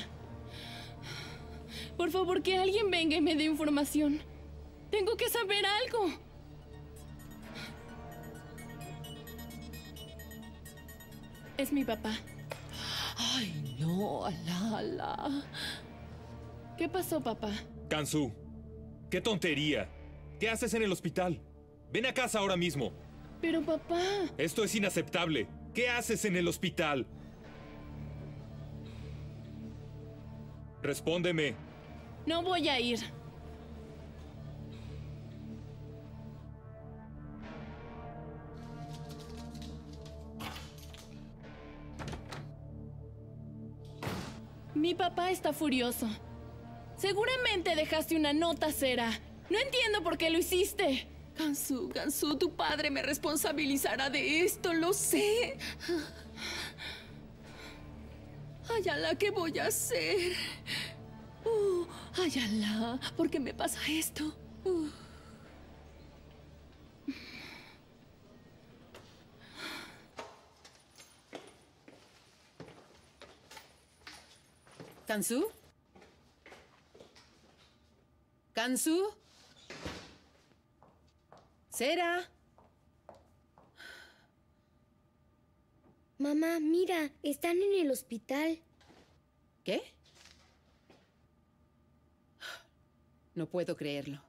Por favor, que alguien venga y me dé información. Tengo que saber algo. Es mi papá. Ay, no, Alala. ¿Qué pasó, papá? Kansu, qué tontería. ¿Qué haces en el hospital? Ven a casa ahora mismo. Pero, papá... Esto es inaceptable. ¿Qué haces en el hospital? Respóndeme. No voy a ir. Mi papá está furioso. Seguramente dejaste una nota, Sera. No entiendo por qué lo hiciste. Kansu, tu padre me responsabilizará de esto, lo sé. Ay, Alá, ¿qué voy a hacer? Ay, Alá, ¿por qué me pasa esto? ¿Kansu? ¿Kansu? ¿Sera? Mamá, mira, están en el hospital. ¿Qué? No puedo creerlo.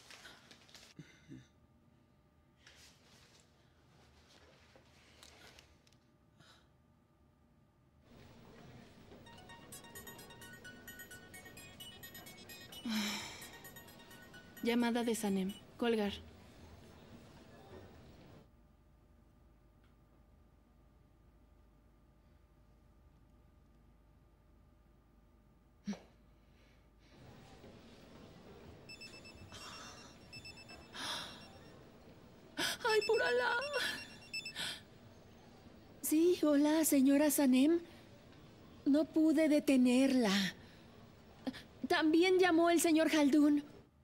Llamada de Sanem. Colgar. ¡Ay, por Alá! Sí, hola, señora Sanem. No pude detenerla. También llamó el señor Haldun.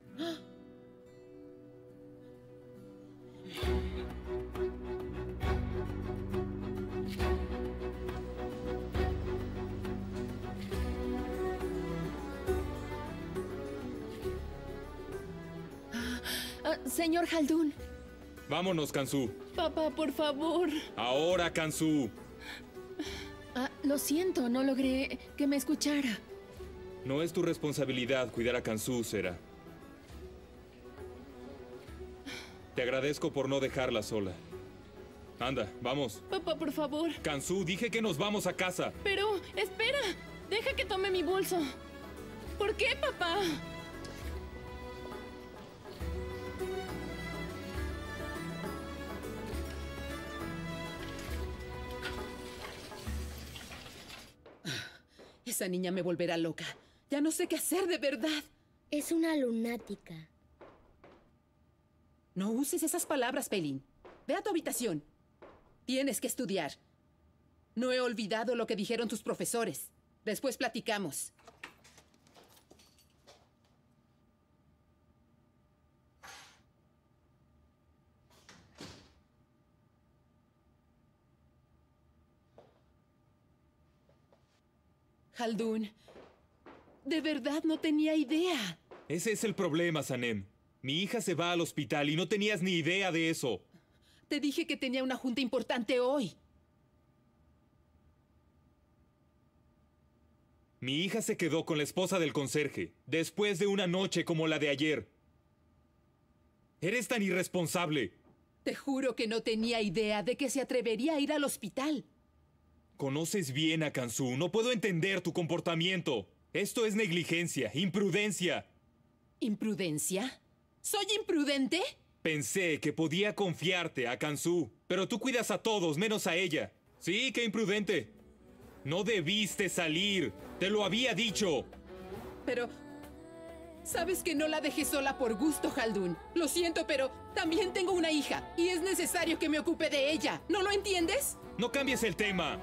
Señor Haldun. Vámonos, Kansu. Papá, por favor. Ahora, Kansu. Lo siento, no logré que me escuchara. No es tu responsabilidad cuidar a Kansu, Sera. Te agradezco por no dejarla sola. Anda, vamos. Papá, por favor. Kansu, dije que nos vamos a casa. Pero, espera. Deja que tome mi bolso. ¿Por qué, papá? Esa niña me volverá loca. Ya no sé qué hacer de verdad. Es una lunática. No uses esas palabras, Pelín. Ve a tu habitación. Tienes que estudiar. No he olvidado lo que dijeron tus profesores. Después platicamos. Haldun, de verdad no tenía idea. Ese es el problema, Sanem. Mi hija se va al hospital y no tenías ni idea de eso. Te dije que tenía una junta importante hoy. Mi hija se quedó con la esposa del conserje, después de una noche como la de ayer. Eres tan irresponsable. Te juro que no tenía idea de que se atrevería a ir al hospital. Conoces bien a Kansu. No puedo entender tu comportamiento. Esto es negligencia, imprudencia. ¿Imprudencia? ¿Soy imprudente? Pensé que podía confiarte a Kansu, pero tú cuidas a todos menos a ella. Sí, qué imprudente. No debiste salir. Te lo había dicho. Pero... sabes que no la dejé sola por gusto, Haldun. Lo siento, pero también tengo una hija y es necesario que me ocupe de ella. ¿No lo entiendes? No cambies el tema.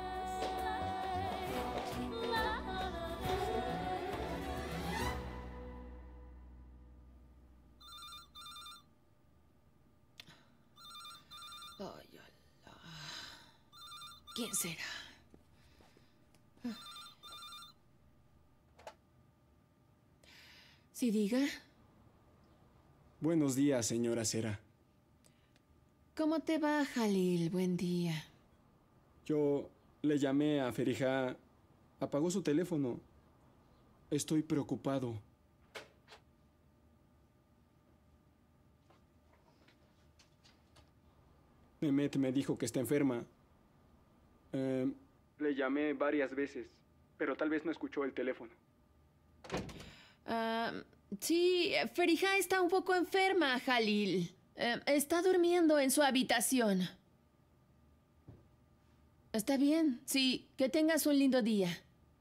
Ay, Allah. ¿Quién será? Sí, diga. Buenos días, señora Sera. ¿Cómo te va, Jalil? Buen día. Yo le llamé a Ferija. Apagó su teléfono. Estoy preocupado. Mehmet me dijo que está enferma. Le llamé varias veces, pero tal vez no escuchó el teléfono. Sí, Ferija está un poco enferma, Jalil. Está durmiendo en su habitación. Está bien, sí. Que tengas un lindo día.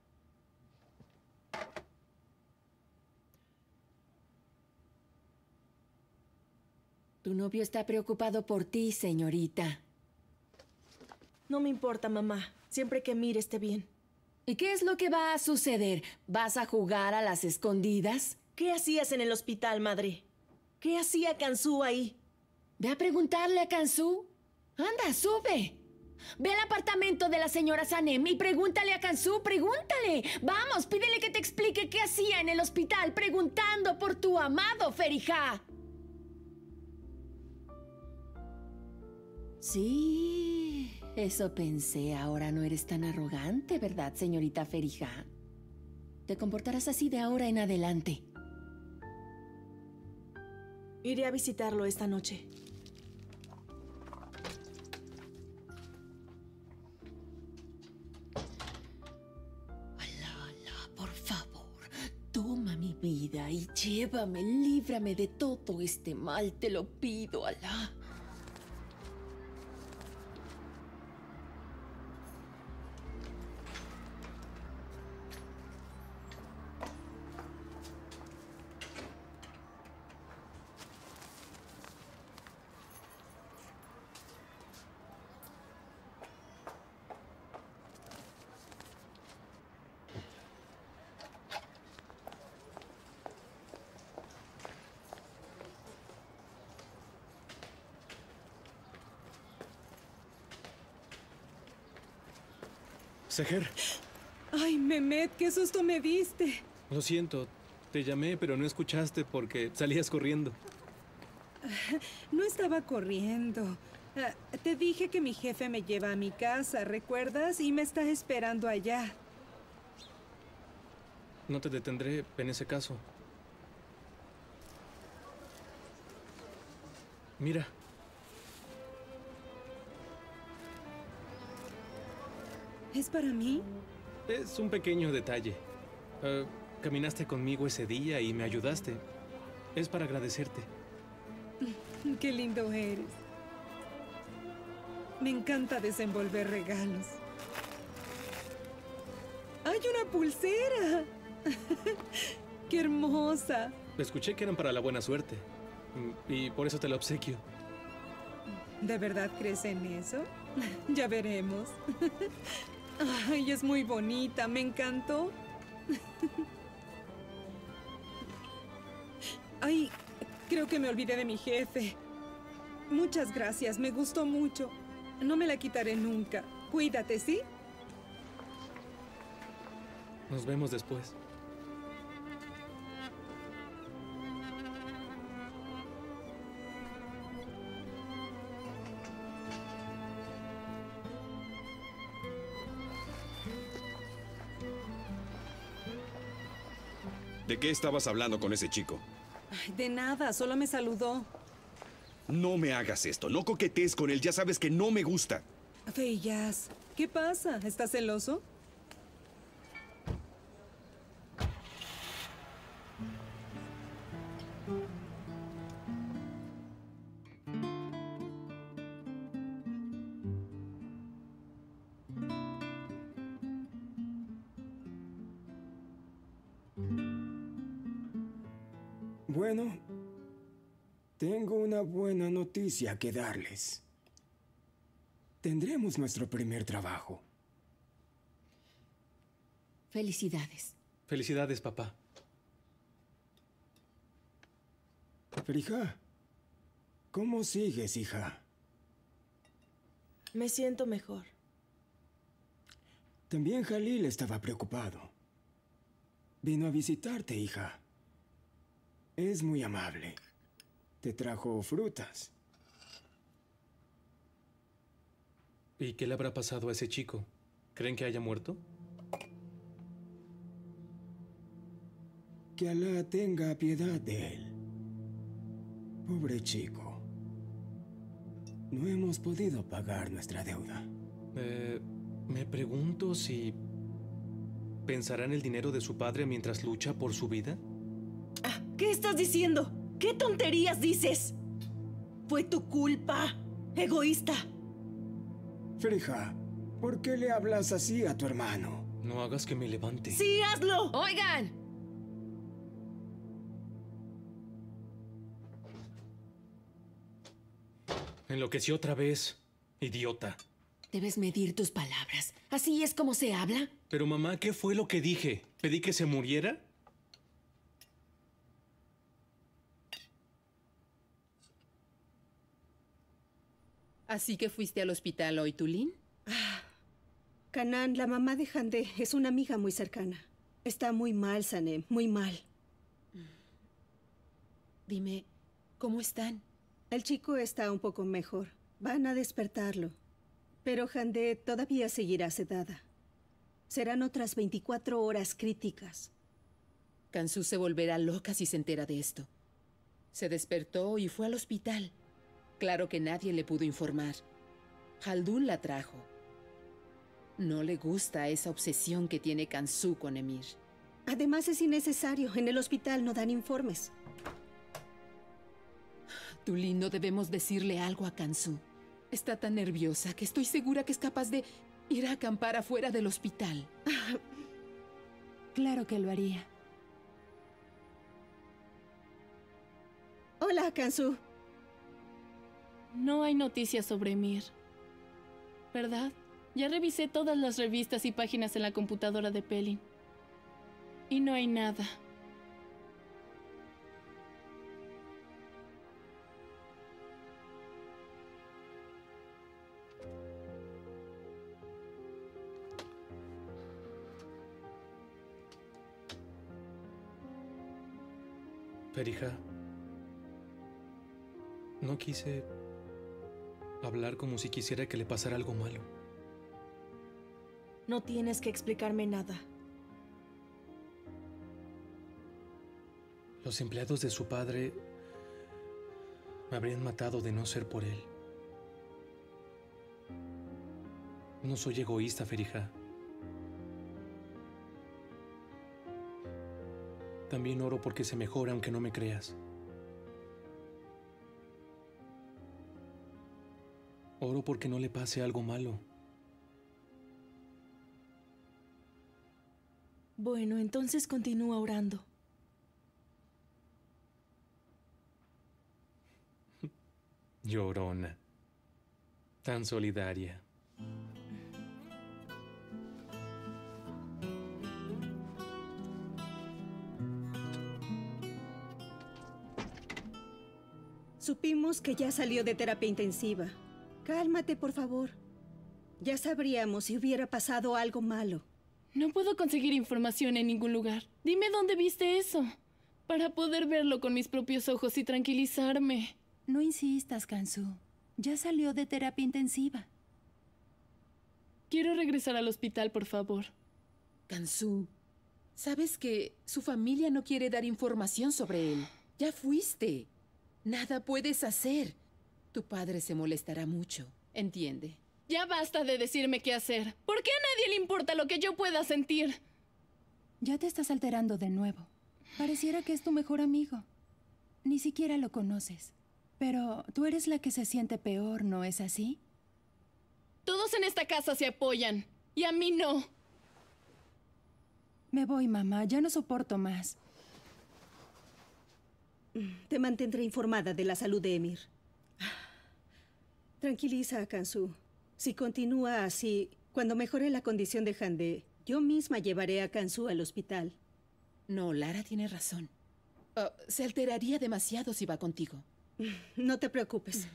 Tu novio está preocupado por ti, señorita. No me importa, mamá. Siempre que mire esté bien. ¿Y qué es lo que va a suceder? ¿Vas a jugar a las escondidas? ¿Qué hacías en el hospital, madre? ¿Qué hacía Kansu ahí? Ve a preguntarle a Kansu. Anda, sube. Ve al apartamento de la señora Sanem y pregúntale a Kansu, pregúntale. Vamos, pídele que te explique qué hacía en el hospital preguntando por tu amado Ferija. Sí, eso pensé. Ahora no eres tan arrogante, ¿verdad, señorita Ferija? Te comportarás así de ahora en adelante. Iré a visitarlo esta noche. Allah, por favor, toma mi vida y llévame, líbrame de todo este mal, te lo pido, Allah. Seher. Ay, Mehmet, qué susto me diste. Lo siento. Te llamé, pero no escuchaste porque salías corriendo. No estaba corriendo. Te dije que mi jefe me lleva a mi casa, ¿recuerdas? Y me está esperando allá. No te detendré en ese caso. Mira. ¿Es para mí? Es un pequeño detalle. Caminaste conmigo ese día y me ayudaste. Es para agradecerte. Qué lindo eres. Me encanta desenvolver regalos. ¡Hay una pulsera! ¡Qué hermosa! Escuché que eran para la buena suerte. Y por eso te la obsequio. ¿De verdad crees en eso? Ya veremos. Ay, es muy bonita. Me encantó. Ay, creo que me olvidé de mi jefe. Muchas gracias, me gustó mucho. No me la quitaré nunca. Cuídate, ¿sí? Nos vemos después. ¿De qué estabas hablando con ese chico? Ay, de nada, solo me saludó. No me hagas esto, no coquetees con él, ya sabes que no me gusta. Feiyaz, ¿qué pasa? ¿Estás celoso? Bueno, tengo una buena noticia que darles. Tendremos nuestro primer trabajo. Felicidades. Felicidades, papá. Feriha, ¿cómo sigues, hija? Me siento mejor. También Jalil estaba preocupado. Vino a visitarte, hija. Es muy amable. Te trajo frutas. ¿Y qué le habrá pasado a ese chico? ¿Creen que haya muerto? Que Alá tenga piedad de él. Pobre chico. No hemos podido pagar nuestra deuda. Me pregunto si pensará en el dinero de su padre mientras lucha por su vida. ¿Qué estás diciendo? ¿Qué tonterías dices? Fue tu culpa, egoísta. Feriha, ¿por qué le hablas así a tu hermano? No hagas que me levante. ¡Sí, hazlo! ¡Oigan! Enloqueció otra vez, idiota. Debes medir tus palabras. ¿Así es como se habla? Pero mamá, ¿qué fue lo que dije? ¿Pedí que se muriera? ¿Así que fuiste al hospital hoy, Tulin? Canan, la mamá de Hande, es una amiga muy cercana. Está muy mal, Sanem, muy mal. Dime, ¿cómo están? El chico está un poco mejor. Van a despertarlo. Pero Hande todavía seguirá sedada. Serán otras 24 horas críticas. Kansu se volverá loca si se entera de esto. Se despertó y fue al hospital. Claro que nadie le pudo informar. Haldun la trajo. No le gusta esa obsesión que tiene Kansu con Emir. Además es innecesario. En el hospital no dan informes. Tulin, no debemos decirle algo a Kansu. Está tan nerviosa que estoy segura que es capaz de ir a acampar afuera del hospital. Claro que lo haría. Hola, Kansu. No hay noticias sobre Emir, ¿verdad? Ya revisé todas las revistas y páginas en la computadora de Pelin. Y no hay nada. Feriha, no quise hablar como si quisiera que le pasara algo malo. No tienes que explicarme nada. Los empleados de su padre me habrían matado de no ser por él. No soy egoísta, Feriha. También oro porque se mejore aunque no me creas. Oro porque no le pase algo malo. Bueno, entonces continúa orando. Llorona. Tan solidaria. Supimos que ya salió de terapia intensiva. Cálmate, por favor. Ya sabríamos si hubiera pasado algo malo. No puedo conseguir información en ningún lugar. Dime dónde viste eso, para poder verlo con mis propios ojos y tranquilizarme. No insistas, Kansu. Ya salió de terapia intensiva. Quiero regresar al hospital, por favor. Kansu, sabes que su familia no quiere dar información sobre él. Ya fuiste. Nada puedes hacer. Tu padre se molestará mucho. Entiende. Ya basta de decirme qué hacer. ¿Por qué a nadie le importa lo que yo pueda sentir? Ya te estás alterando de nuevo. Pareciera que es tu mejor amigo. Ni siquiera lo conoces. Pero tú eres la que se siente peor, ¿no es así? Todos en esta casa se apoyan. Y a mí no. Me voy, mamá. Ya no soporto más. Te mantendré informada de la salud de Emir. Tranquiliza a Kansu. Si continúa así, cuando mejore la condición de Hande, yo misma llevaré a Kansu al hospital. No, Lara tiene razón. Se alteraría demasiado si va contigo. No te preocupes.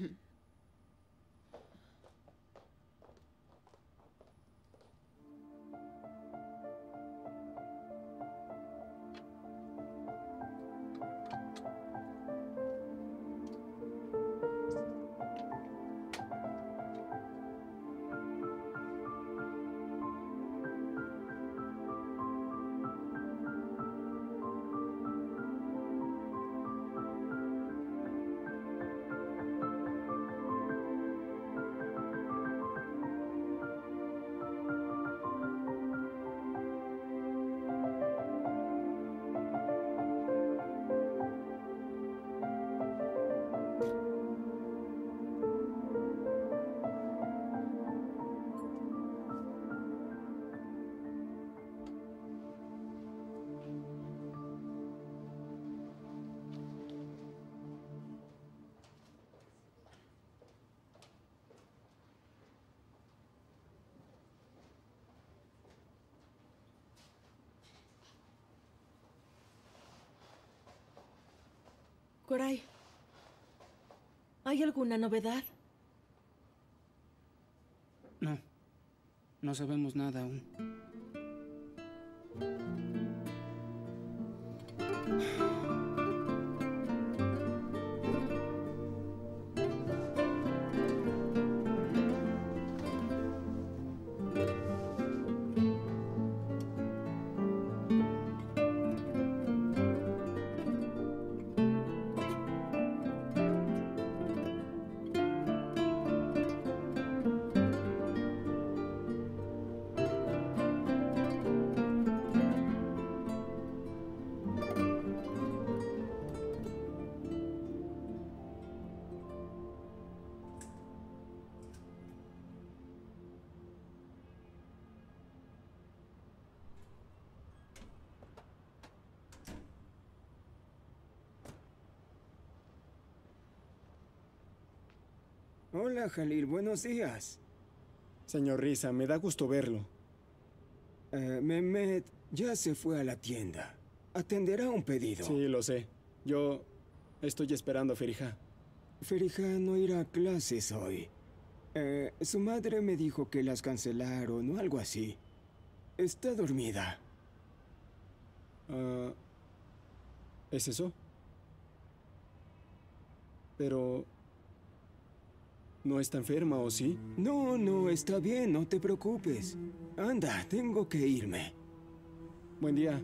Koray, ¿hay alguna novedad? No, no sabemos nada aún. Hola, Jalil. Buenos días. Señor Risa, me da gusto verlo. Mehmet ya se fue a la tienda. Atenderá un pedido. Sí, lo sé. Yo estoy esperando a Feriha. Feriha no irá a clases hoy. Su madre me dijo que las cancelaron o algo así. Está dormida. ¿Es eso? Pero... ¿no está enferma o sí? No, no, está bien, no te preocupes. Anda, tengo que irme. Buen día.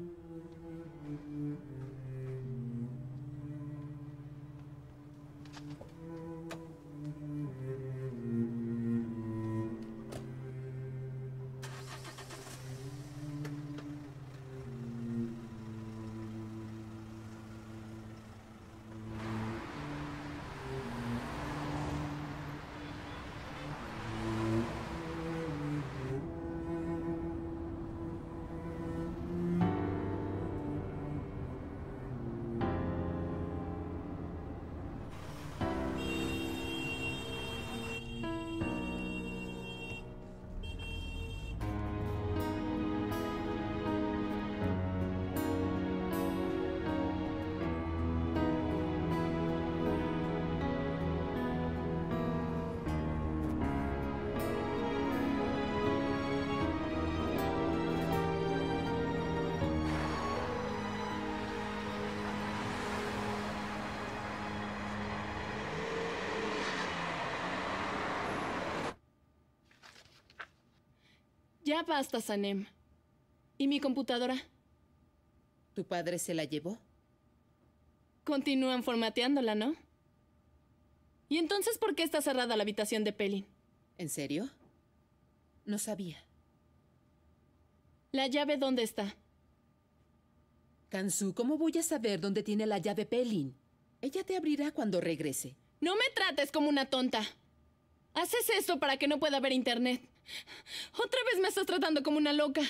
Ya basta, Sanem. ¿Y mi computadora? ¿Tu padre se la llevó? Continúan formateándola, ¿no? ¿Y entonces por qué está cerrada la habitación de Pelin? ¿En serio? No sabía. ¿La llave dónde está? Kansu, ¿cómo voy a saber dónde tiene la llave Pelin? Ella te abrirá cuando regrese. No me trates como una tonta. Haces esto para que no pueda ver internet. Otra vez me estás tratando como una loca.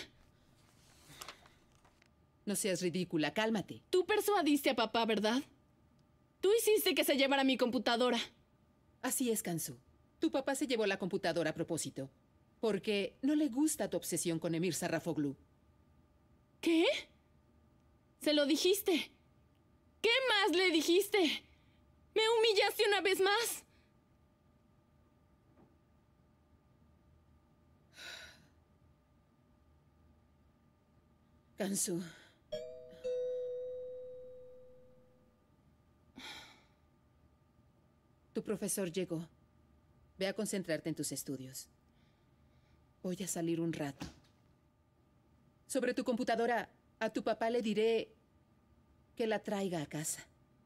No seas ridícula, cálmate. Tú persuadiste a papá, ¿verdad? Tú hiciste que se llevara mi computadora. Así es, Kansu. Tu papá se llevó la computadora a propósito. Porque no le gusta tu obsesión con Emir Sarrafoglu. ¿Qué? ¿Se lo dijiste? ¿Qué más le dijiste? ¿Me humillaste una vez más? Kansu. Tu profesor llegó. Ve a concentrarte en tus estudios. Voy a salir un rato. Sobre tu computadora, a tu papá le diré que la traiga a casa.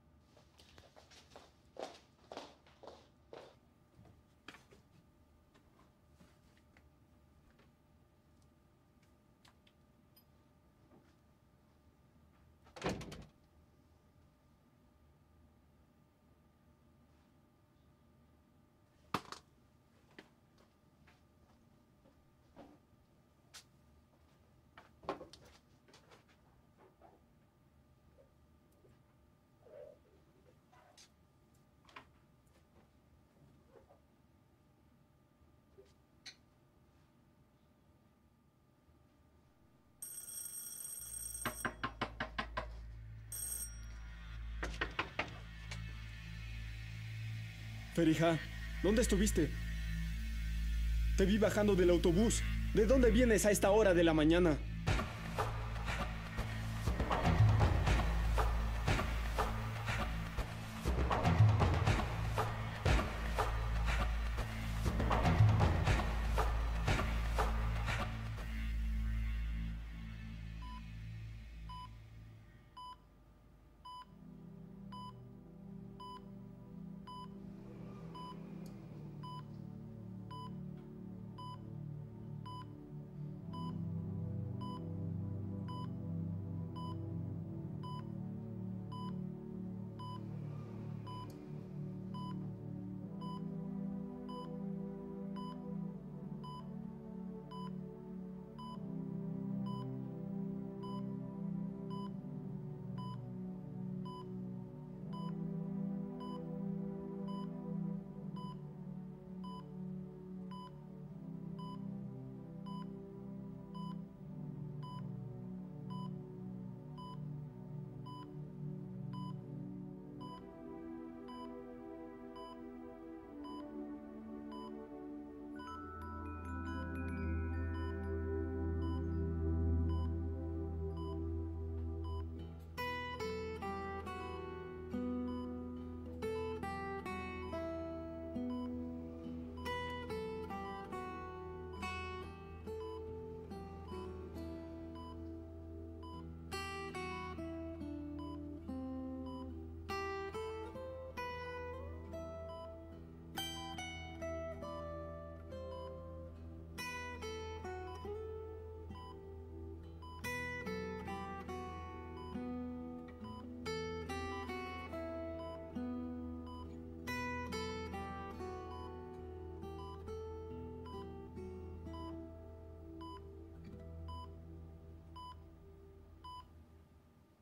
Feriha, ¿dónde estuviste? Te vi bajando del autobús. ¿De dónde vienes a esta hora de la mañana?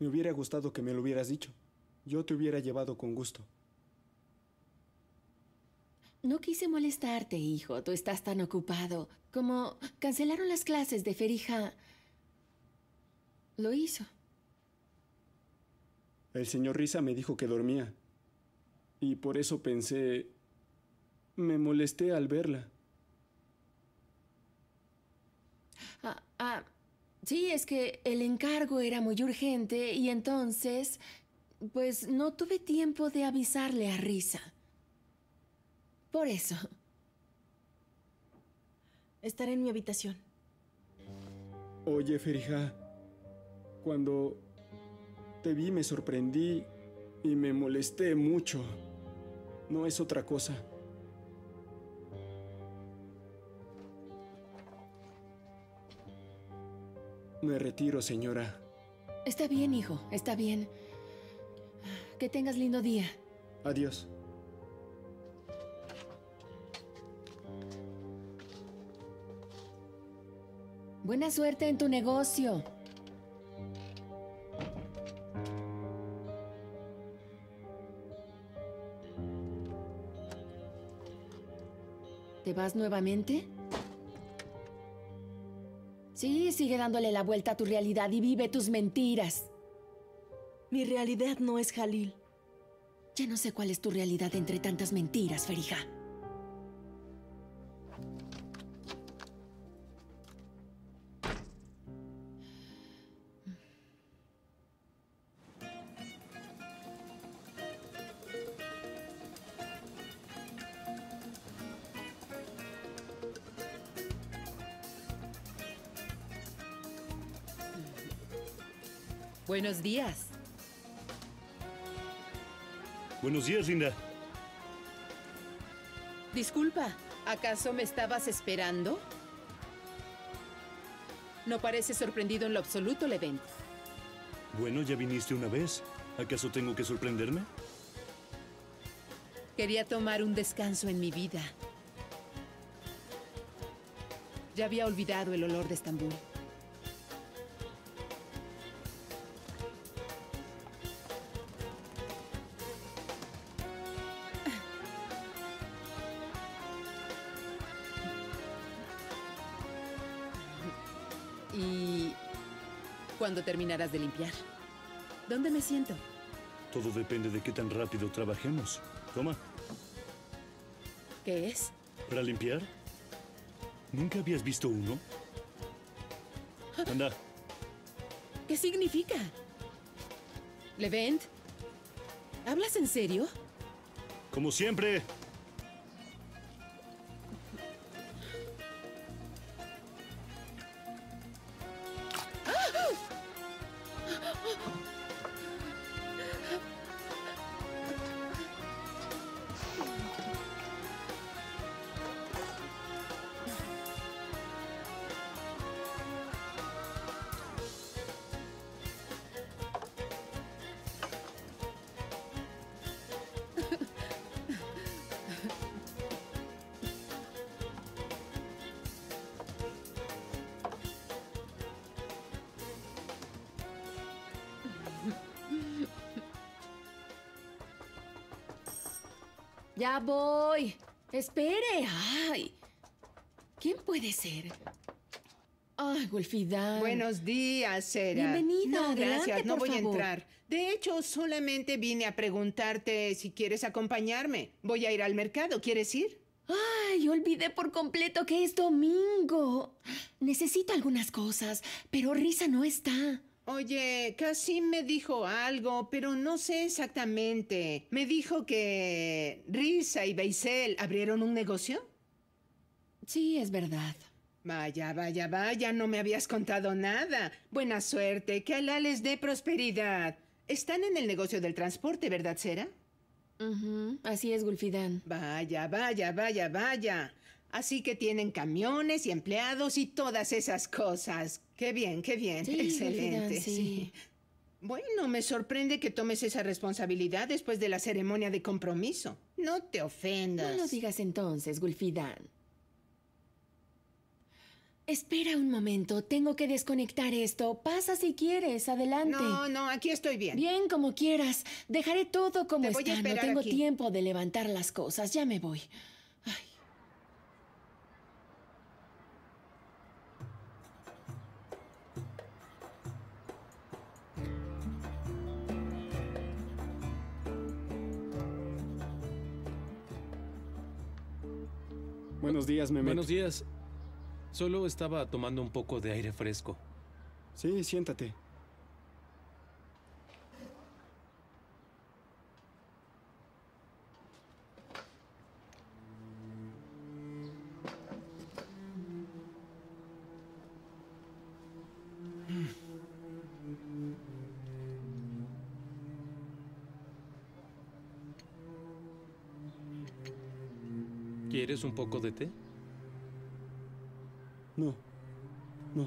Me hubiera gustado que me lo hubieras dicho. Yo te hubiera llevado con gusto. No quise molestarte, hijo. Tú estás tan ocupado. Como cancelaron las clases de Ferija, lo hizo. El señor Risa me dijo que dormía. Y por eso pensé... Me molesté al verla. Sí, es que el encargo era muy urgente y entonces, pues no tuve tiempo de avisarle a Risa. Por eso. Estaré en mi habitación. Oye, Ferija, cuando te vi me sorprendí y me molesté mucho. No es otra cosa. Me retiro, señora. Está bien, hijo, está bien. Que tengas lindo día. Adiós. Buena suerte en tu negocio. ¿Te vas nuevamente? Sí, sigue dándole la vuelta a tu realidad y vive tus mentiras. Mi realidad no es Jalil. Ya no sé cuál es tu realidad entre tantas mentiras, Ferija. Buenos días. Buenos días, Rinda. Disculpa, ¿acaso me estabas esperando? No pareces sorprendido en lo absoluto, Levent. Bueno, ya viniste una vez. ¿Acaso tengo que sorprenderme? Quería tomar un descanso en mi vida. Ya había olvidado el olor de Estambul. ¿Y cuándo terminarás de limpiar? ¿Dónde me siento? Todo depende de qué tan rápido trabajemos. Toma. ¿Qué es? ¿Para limpiar? ¿Nunca habías visto uno? Anda. ¿Qué significa? Levent, ¿hablas en serio? Como siempre. Ya voy. Espere. Ay. ¿Quién puede ser? Ay, Gulfidán. Buenos días, Sera. Bienvenida. No, Adelante, gracias, no por voy a favor. entrar. De hecho, solamente vine a preguntarte si quieres acompañarme. Voy a ir al mercado, ¿quieres ir? Ay, olvidé por completo que es domingo. Necesito algunas cosas, pero Risa no está. Oye, Kasim me dijo algo, pero no sé exactamente. Me dijo que Risa y Beisel abrieron un negocio. Sí, es verdad. Vaya, vaya, vaya, no me habías contado nada. Buena suerte, que Alá les dé prosperidad. Están en el negocio del transporte, ¿verdad, Sera? Así es, Gulfidán. Vaya, vaya, vaya, vaya. Así que tienen camiones y empleados y todas esas cosas. Qué bien, qué bien. Sí, excelente. Gulfidán, sí. Bueno, me sorprende que tomes esa responsabilidad después de la ceremonia de compromiso. No te ofendas. No lo digas entonces, Gulfidán. Espera un momento, tengo que desconectar esto. Pasa si quieres, adelante. No, aquí estoy bien. Bien, como quieras. Dejaré todo como Te voy a está. No esperar tengo aquí. tiempo de levantar las cosas. Ya me voy. Buenos días, Mehmet. Buenos días. Solo estaba tomando un poco de aire fresco. Sí, siéntate. ¿Quieres un poco de té? No. No.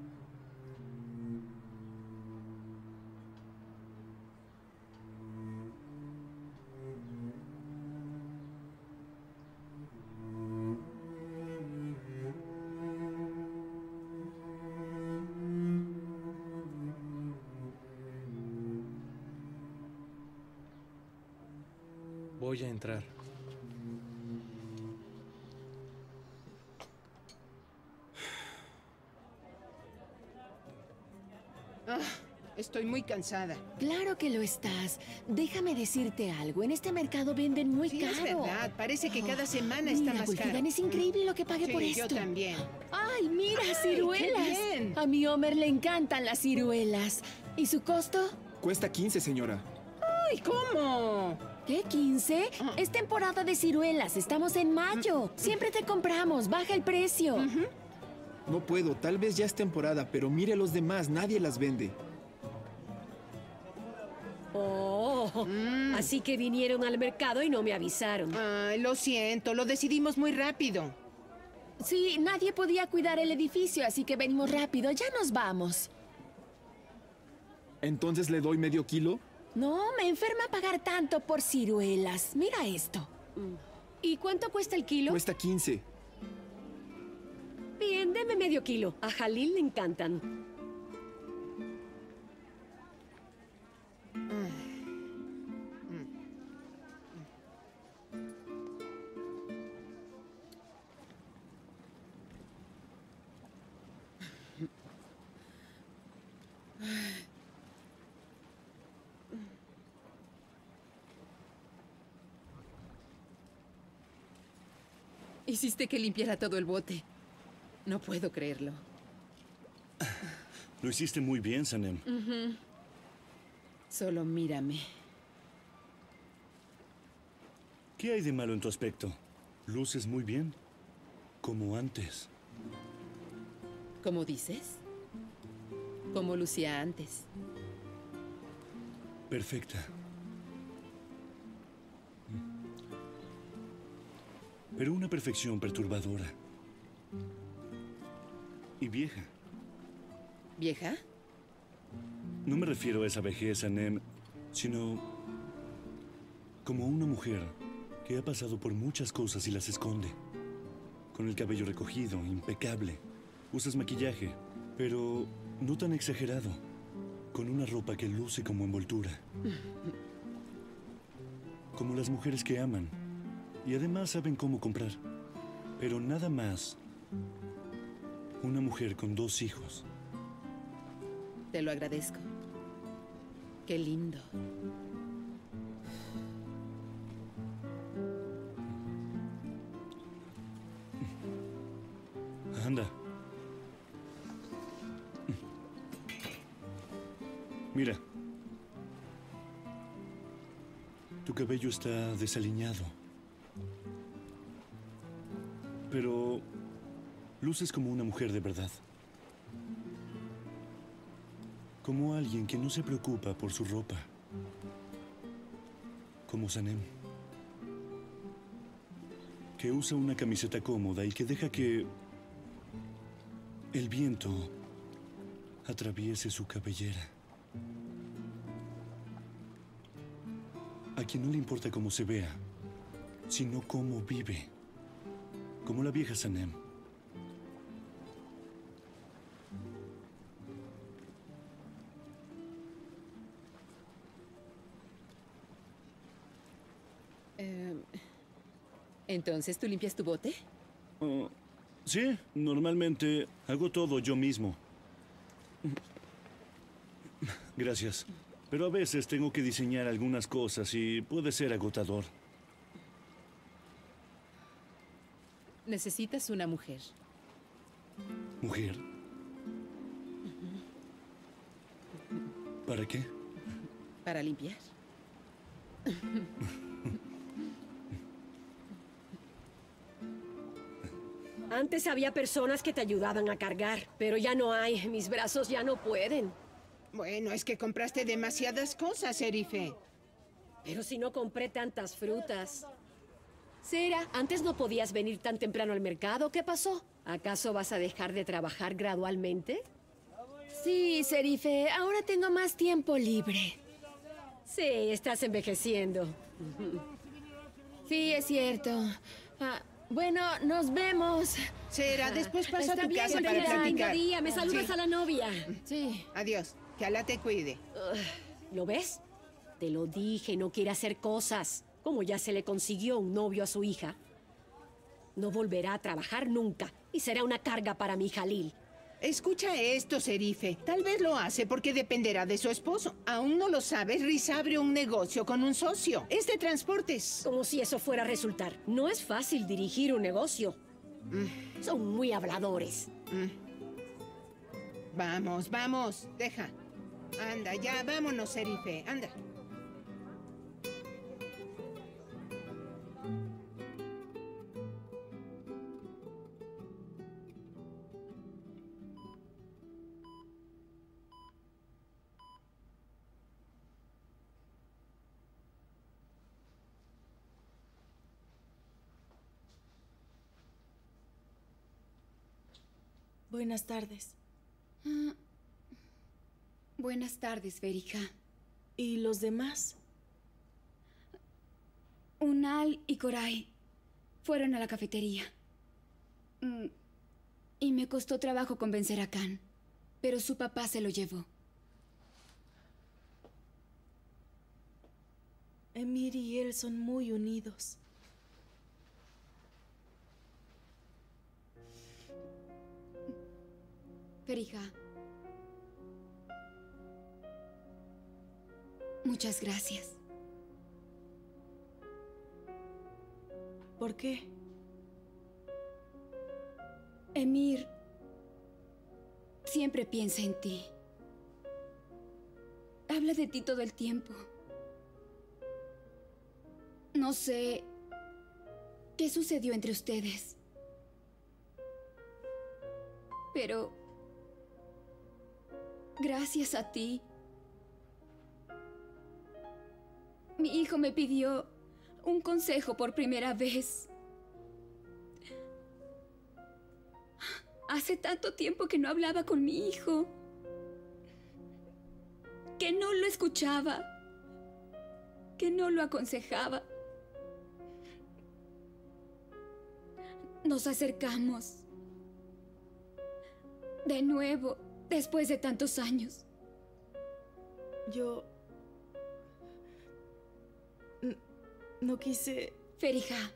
Voy a entrar. Estoy muy cansada. Claro que lo estás. Déjame decirte algo. En este mercado venden muy Sí, caro. es verdad. Parece que cada semana está Mira, más caro. Wolfgang, es increíble lo que pagué Sí, por yo esto. también. ¡Ay, mira, ¡Ay, ciruelas! qué bien! A mi Homer le encantan las ciruelas. ¿Y su costo? Cuesta 15, señora. ¡Ay, cómo! ¿Qué, 15? Es temporada de ciruelas. Estamos en mayo. Siempre te compramos. Baja el precio. No puedo, tal vez ya es temporada, pero mire a los demás, nadie las vende. Oh, así que vinieron al mercado y no me avisaron. Ay, lo siento, lo decidimos muy rápido. Sí, nadie podía cuidar el edificio, así que venimos rápido. Ya nos vamos. ¿Entonces le doy medio kilo? No, me enferma pagar tanto por ciruelas. Mira esto. ¿Y cuánto cuesta el kilo? Cuesta 15. Bien, deme medio kilo. A Jalil le encantan. Hiciste que limpiara todo el bote. No puedo creerlo. Lo hiciste muy bien, Sanem. Solo mírame. ¿Qué hay de malo en tu aspecto? Luces muy bien. Como antes. ¿Cómo dices? Como lucía antes. Perfecta. Pero una perfección perturbadora. Y vieja. ¿Vieja? No me refiero a esa vejez, Sanem, sino como una mujer que ha pasado por muchas cosas y las esconde. Con el cabello recogido, impecable. Usas maquillaje, pero no tan exagerado. Con una ropa que luce como envoltura. Como las mujeres que aman. Y además saben cómo comprar. Pero nada más. Una mujer con 2 hijos. Te lo agradezco. Qué lindo. Anda. Mira. Tu cabello está desaliñado. Pero luces como una mujer de verdad. Como alguien que no se preocupa por su ropa. Como Sanem. Que usa una camiseta cómoda y que deja que el viento atraviese su cabellera. A quien no le importa cómo se vea, sino cómo vive. Como la vieja Sanem. Entonces, ¿tú limpias tu bote? Sí, normalmente hago todo yo mismo. Gracias. Pero a veces tengo que diseñar algunas cosas y puede ser agotador. Necesitas una mujer. ¿Mujer? ¿Para qué? Para limpiar. Antes había personas que te ayudaban a cargar, pero ya no hay. Mis brazos ya no pueden. Bueno, es que compraste demasiadas cosas, Serife. Pero si no compré tantas frutas. Sera, antes no podías venir tan temprano al mercado. ¿Qué pasó? ¿Acaso vas a dejar de trabajar gradualmente? Sí, Serife, ahora tengo más tiempo libre. Sí, estás envejeciendo. Sí, es cierto. Bueno, nos vemos. Sera, después paso a tu bien, casa para platicar. Día. Me saludas a la novia. Sí. Adiós. Que Alá te cuide. ¿Lo ves? Te lo dije, no quiere hacer cosas. Como ya se le consiguió un novio a su hija. No volverá a trabajar nunca y será una carga para mi Jalil. Escucha esto, Serife. Tal vez lo hace porque dependerá de su esposo. Aún no lo sabes, Riz abre un negocio con un socio. Es de transportes. Como si eso fuera a resultar. No es fácil dirigir un negocio. Son muy habladores. Vamos, vamos. Deja. Anda, ya, vámonos, Serife. Anda. Buenas tardes. Buenas tardes, Feriha. ¿Y los demás? Unal y Koray fueron a la cafetería. Y me costó trabajo convencer a Khan, pero su papá se lo llevó. Emir y él son muy unidos. Feriha. Muchas gracias. ¿Por qué? Emir siempre piensa en ti. Habla de ti todo el tiempo. No sé qué sucedió entre ustedes, pero gracias a ti, mi hijo me pidió un consejo por primera vez. Hace tanto tiempo que no hablaba con mi hijo, que no lo escuchaba, que no lo aconsejaba. Nos acercamos de nuevo después de tantos años. Yo no quise... Feriha,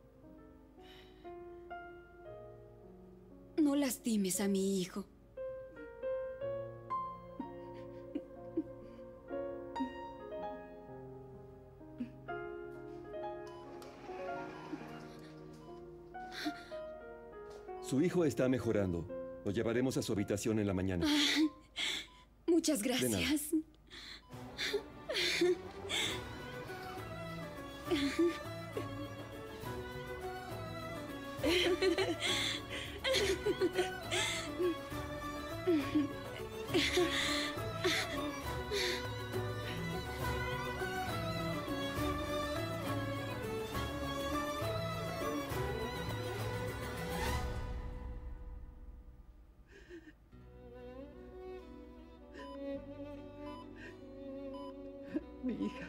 no lastimes a mi hijo. Su hijo está mejorando. Lo llevaremos a su habitación en la mañana. Muchas De nada. gracias. Mi hija.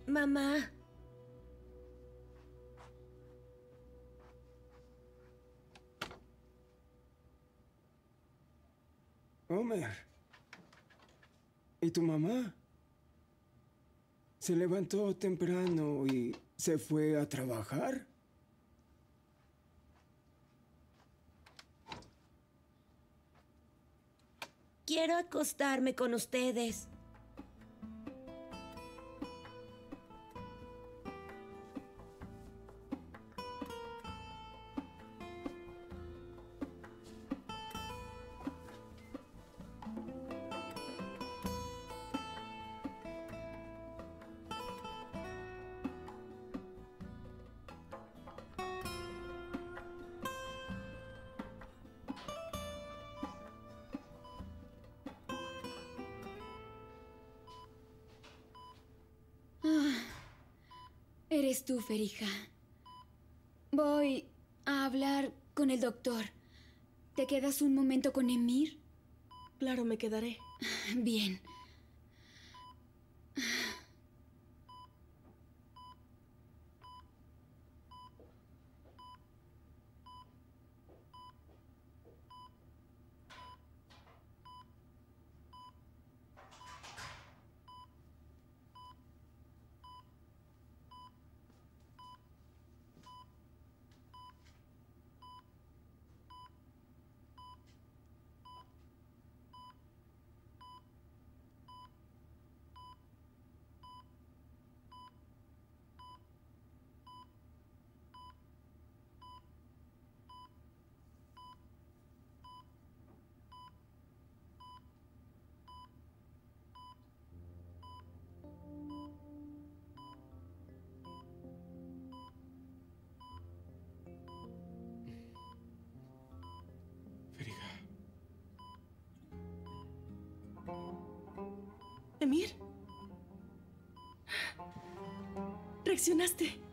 Mamá. Homer. ¿Y tu mamá? Se levantó temprano y se fue a trabajar. Quiero acostarme con ustedes. Eres tú, Ferija. Voy a hablar con el doctor. ¿Te quedas un momento con Emir? Claro, me quedaré. Bien. Emir. Reaccionaste.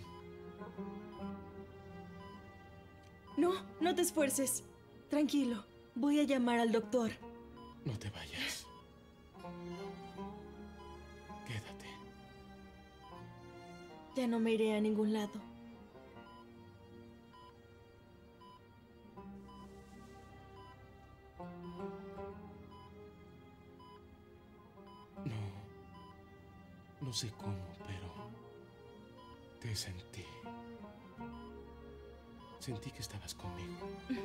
No, no te esfuerces. Tranquilo. Voy a llamar al doctor. No te vayas. Quédate. Ya no me iré a ningún lado. No sé cómo, pero te sentí. Sentí que estabas conmigo.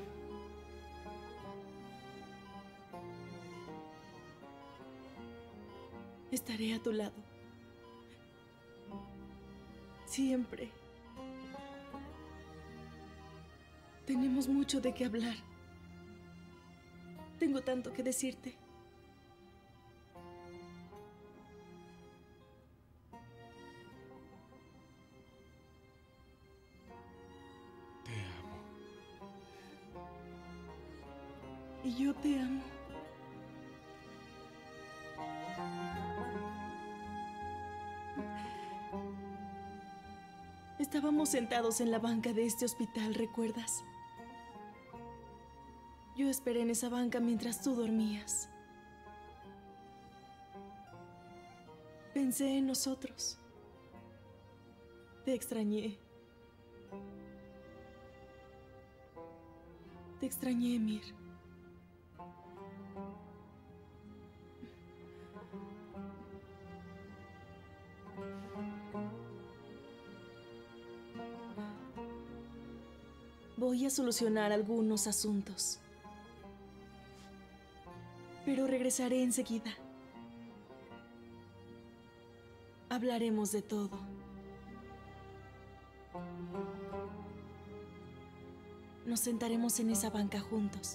Estaré a tu lado. Siempre. Tenemos mucho de qué hablar. Tengo tanto que decirte. Y yo te amo. Estábamos sentados en la banca de este hospital, ¿recuerdas? Yo esperé en esa banca mientras tú dormías. Pensé en nosotros. Te extrañé. Te extrañé, Emir. Voy a solucionar algunos asuntos. Pero regresaré enseguida. Hablaremos de todo. Nos sentaremos en esa banca juntos.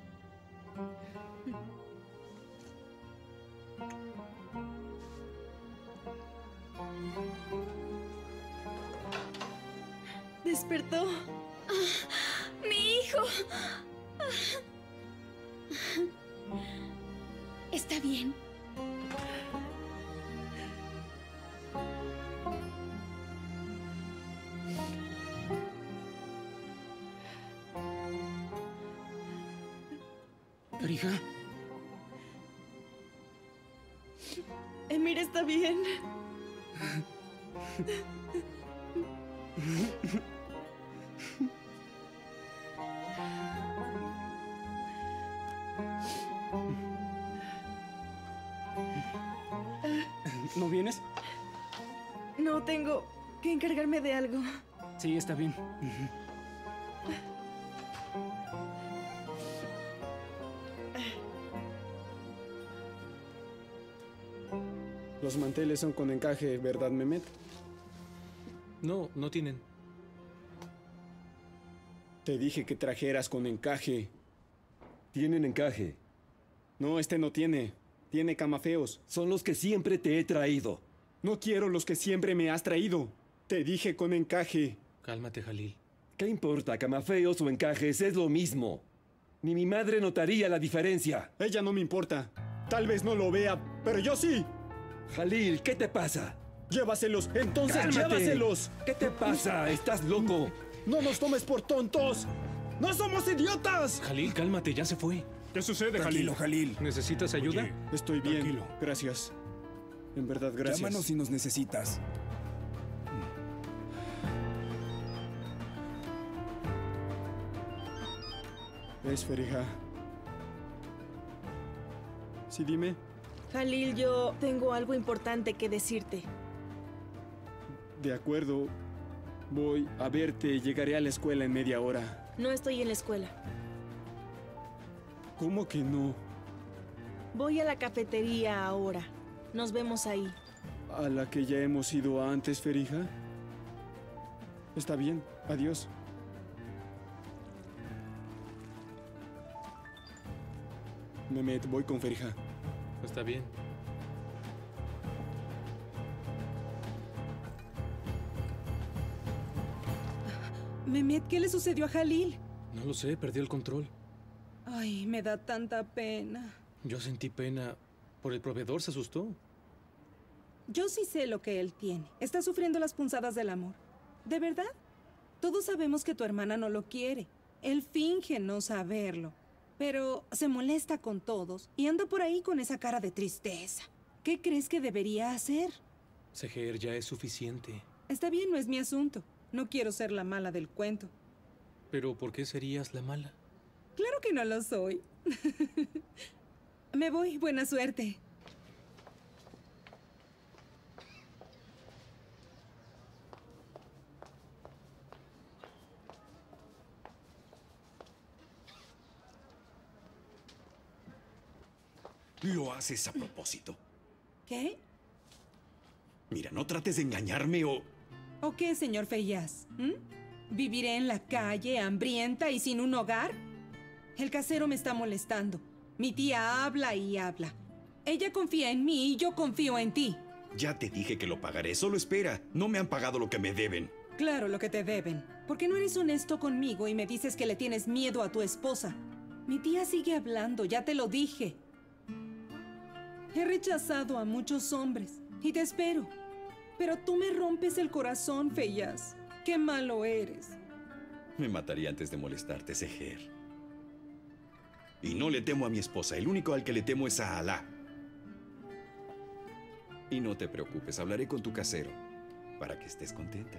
Despertó. ¡Mi hijo! ¿Está bien? Ferija. Emir está bien. ¿No vienes? No, tengo que encargarme de algo. Sí, está bien. Los manteles son con encaje, ¿verdad, Mehmet? No, no tienen. Te dije que trajeras con encaje. Tienen encaje. No, este no tiene. Tiene camafeos. Son los que siempre te he traído. No quiero los que siempre me has traído. Te dije con encaje. Cálmate, Jalil. ¿Qué importa, camafeos o encajes? Es lo mismo. Ni mi madre notaría la diferencia. Ella no me importa. Tal vez no lo vea, pero yo sí. Jalil, ¿qué te pasa? Llévaselos, entonces ¡Cálmate! llévaselos. ¿Qué te pasa? ¿Estás loco? No nos tomes por tontos. ¡No somos idiotas! Jalil, cálmate, ya se fue. ¿Qué sucede, Tranquilo, Jalil. ¿Necesitas ayuda? Oye, Estoy bien. tranquilo. Gracias. En verdad, gracias. Llámanos si nos necesitas. ¿Ves, Feriha? Sí, dime. Jalil, yo tengo algo importante que decirte. De acuerdo. Voy a verte. Llegaré a la escuela en media hora. No estoy en la escuela. ¿Cómo que no? Voy a la cafetería ahora. Nos vemos ahí. ¿A la que ya hemos ido antes, Feriha? Está bien. Adiós. Mehmet, voy con Feriha. Está bien. Mehmet, ¿qué le sucedió a Jalil? No lo sé, perdió el control. Ay, me da tanta pena. Yo sentí pena por el proveedor, se asustó. Yo sí sé lo que él tiene. Está sufriendo las punzadas del amor. ¿De verdad? Todos sabemos que tu hermana no lo quiere. Él finge no saberlo. Pero se molesta con todos y anda por ahí con esa cara de tristeza. ¿Qué crees que debería hacer? Seher, ya es suficiente. Está bien, no es mi asunto. No quiero ser la mala del cuento. ¿Pero por qué serías la mala? Claro que no lo soy. Me voy, buena suerte. ¿Lo haces a propósito? ¿Qué? Mira, no trates de engañarme o... ¿O qué, señor Feyyaz? ¿Viviré en la calle, hambrienta y sin un hogar? El casero me está molestando. Mi tía habla y habla. Ella confía en mí y yo confío en ti. Ya te dije que lo pagaré, solo espera. No me han pagado lo que me deben. Claro, lo que te deben. ¿Por qué no eres honesto conmigo y me dices que le tienes miedo a tu esposa? Mi tía sigue hablando, ya te lo dije. He rechazado a muchos hombres y te espero. Pero tú me rompes el corazón, Feyyaz. ¡Qué malo eres! Me mataría antes de molestarte, Seher. Y no le temo a mi esposa. El único al que le temo es a Alá. Y no te preocupes, hablaré con tu casero para que estés contenta.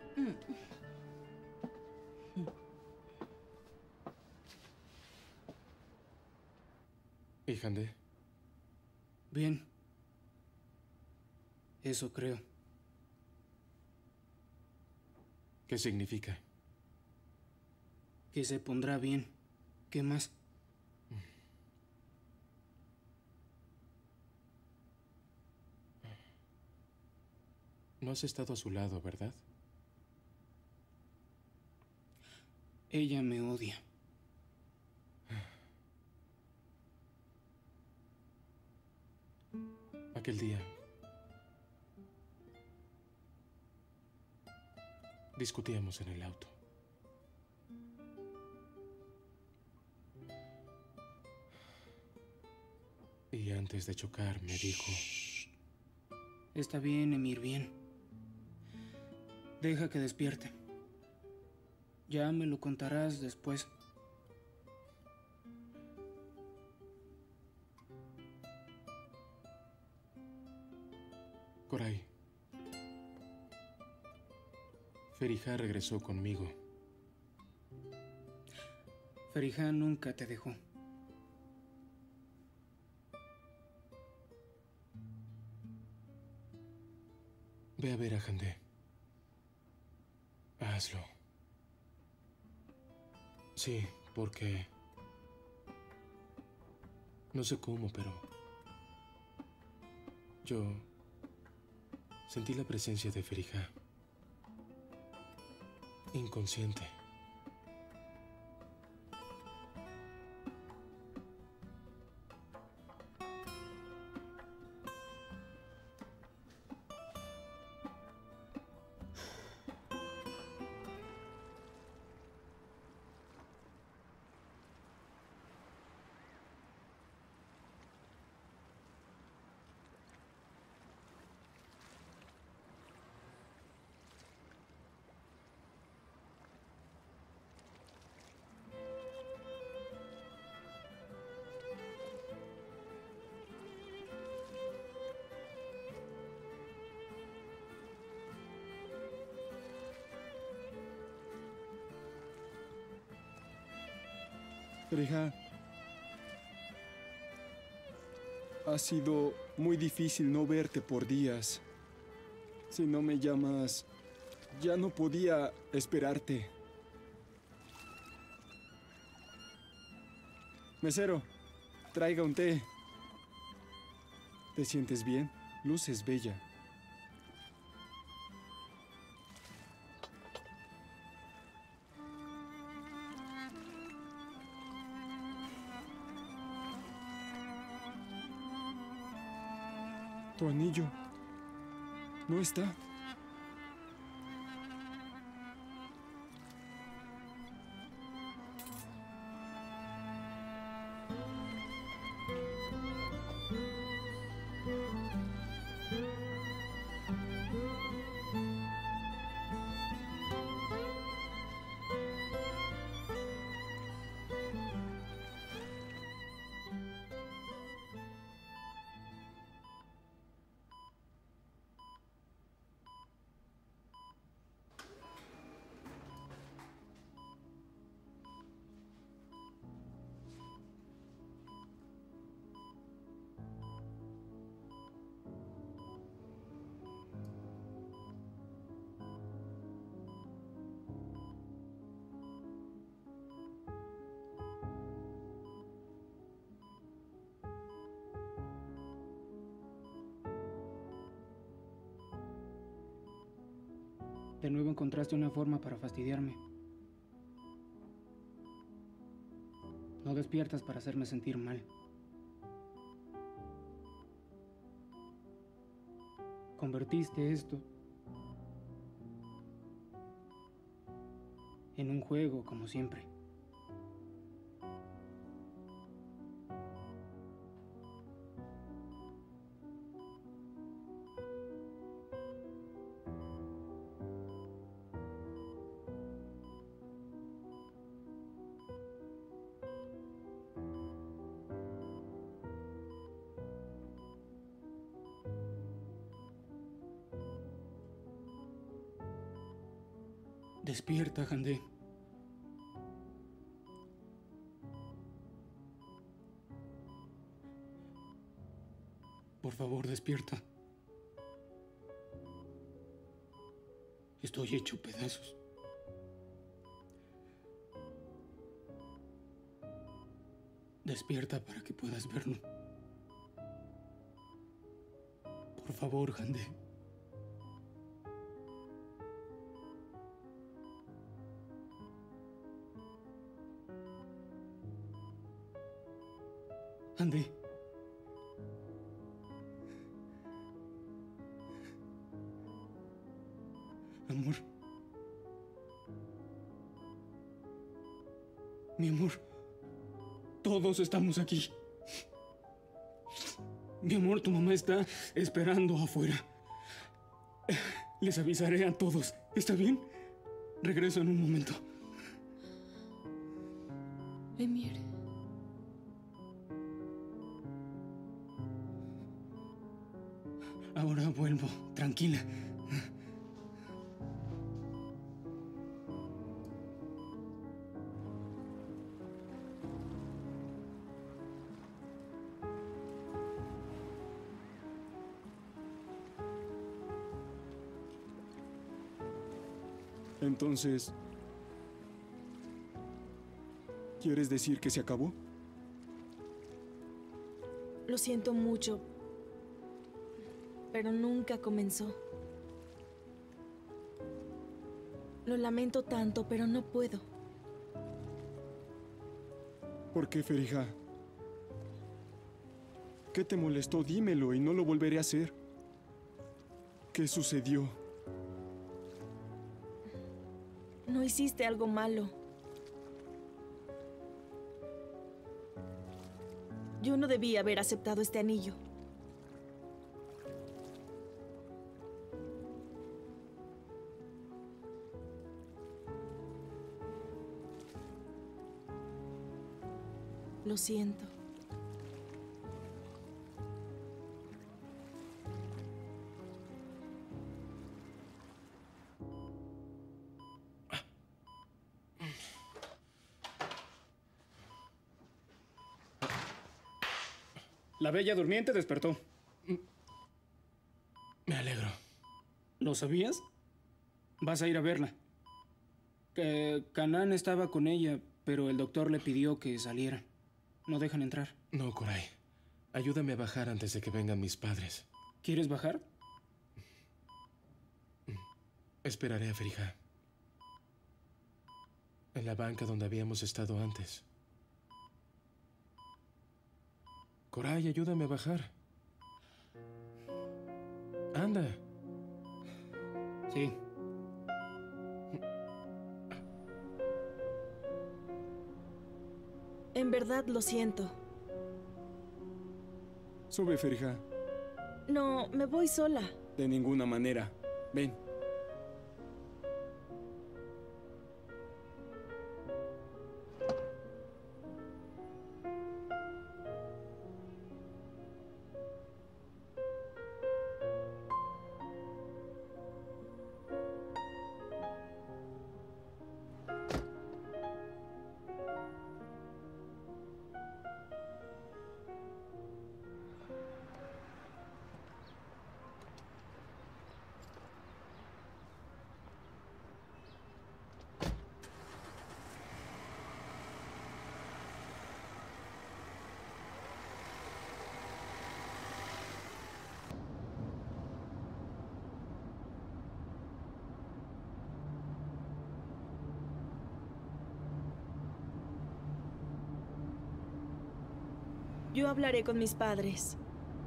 ¿Y Hande? Bien. Eso creo. ¿Qué significa? Que se pondrá bien. ¿Qué más? No has estado a su lado, ¿verdad? Ella me odia. Aquel día discutíamos en el auto. Y antes de chocar me dijo... Está bien, Emir, bien. Deja que despierte. Ya me lo contarás después. Koray, Ferihá regresó conmigo. Ferihá nunca te dejó. Ve a ver a Jandé. Hazlo. Sí, porque... No sé cómo, pero... Yo... sentí la presencia de Ferihá. Inconsciente. Ferihá, ha sido muy difícil no verte por días. Si no me llamas, ya no podía esperarte. Mesero, traiga un té. ¿Te sientes bien? Luces bella. Tu anillo no está. De nuevo encontraste una forma para fastidiarme. No despiertas para hacerme sentir mal. Convertiste esto en un juego, como siempre. Despierta, Jandé. Por favor, despierta. Estoy hecho pedazos. Despierta para que puedas verlo. Por favor, Jandé. Jandé. Amor. Mi amor. Todos estamos aquí. Mi amor, tu mamá está esperando afuera. Les avisaré a todos. ¿Está bien? Regreso en un momento. Emir. Ahora vuelvo. Tranquila. Entonces, ¿quieres decir que se acabó? Lo siento mucho, pero nunca comenzó. Lo lamento tanto, pero no puedo. ¿Por qué, Ferija? ¿Qué te molestó? Dímelo y no lo volveré a hacer. ¿Qué sucedió? No hiciste algo malo. Yo no debía haber aceptado este anillo. Lo siento. La Bella Durmiente despertó. Me alegro. ¿Lo sabías? Vas a ir a verla. Canaan estaba con ella, pero el doctor le pidió que saliera. No dejan entrar. No, Koray. Ayúdame a bajar antes de que vengan mis padres. ¿Quieres bajar? Esperaré a Ferija. En la banca donde habíamos estado antes. Koray, ayúdame a bajar. Anda. Sí. En verdad lo siento. Sube, Ferija. No, me voy sola. De ninguna manera. Ven. Yo hablaré con mis padres.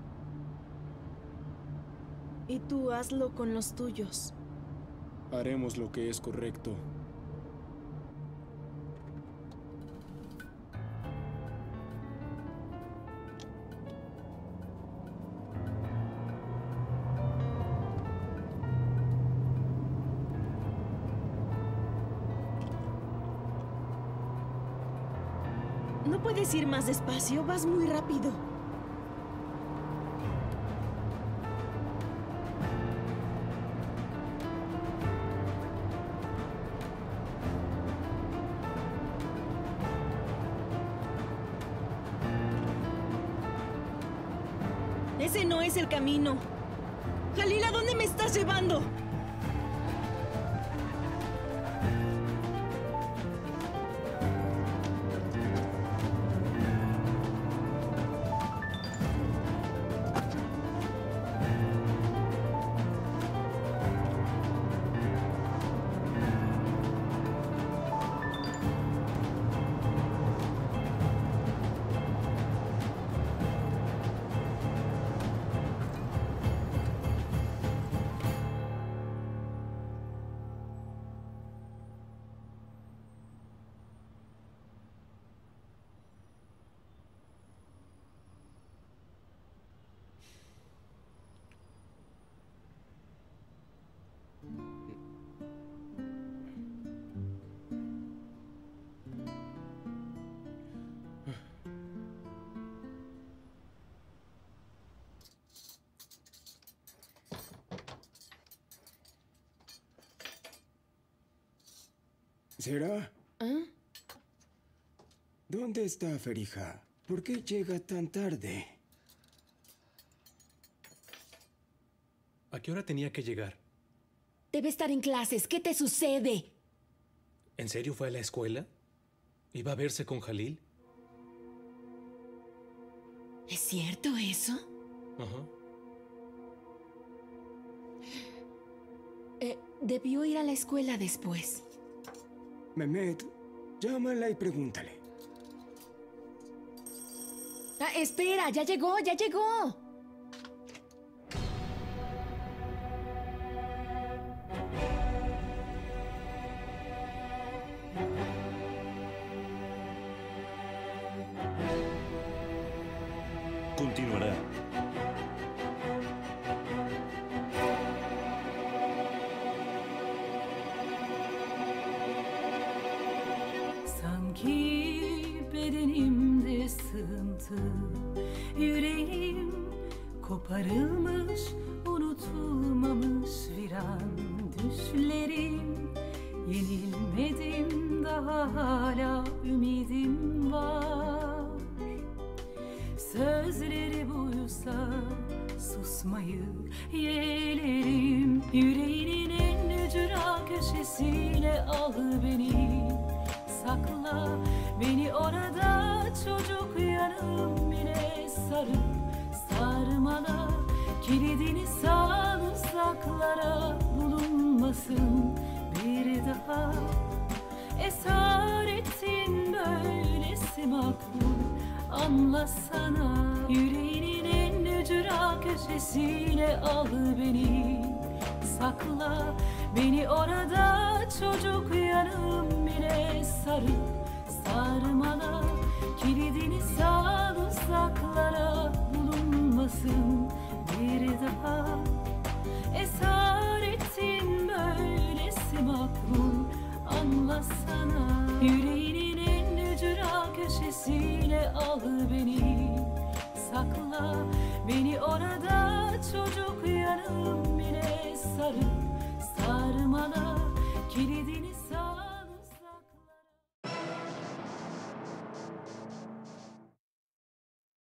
Y tú hazlo con los tuyos. Haremos lo que es correcto. ¿No puedes ir más despacio? Vas muy rápido. Ese no es el camino. Jalil, ¿a dónde me estás llevando? ¿Será? ¿Ah? ¿Dónde está Ferija? ¿Por qué llega tan tarde? ¿A qué hora tenía que llegar? Debe estar en clases. ¿Qué te sucede? ¿En serio fue a la escuela? ¿Iba a verse con Jalil? ¿Es cierto eso? Ajá. Debió ir a la escuela después. Mehmet, llámala y pregúntale. Ah, espera, ya llegó, ya llegó. Continuará. Sanki bedenimde sığıntı, yüreğim koparılmış, unutulmamış viran düşlerim. Yenilmedim daha, hala ümidim var. Sözleri buysa susmayı yeğlerim. Yüreğinin en ücra köşesine al beni, sakla beni orada, çocuk yanım bile sarıp sarmala. Kilidini sal uzaklara, bulunmasın bir daha. Esaretin böylesi makbul, anlasana. Yüreğinin en ücra köşesine al beni, sakla beni orada, çocuk yanım bile sarıp sarmala. Kilidini sal uzaklara, bulunmasın bir daha. Esaretin böylesi makbul, anlasana. Yüreğinin en ücra köşesine al beni, sakla beni orada, çocuk yanım bile sarıp sarmala.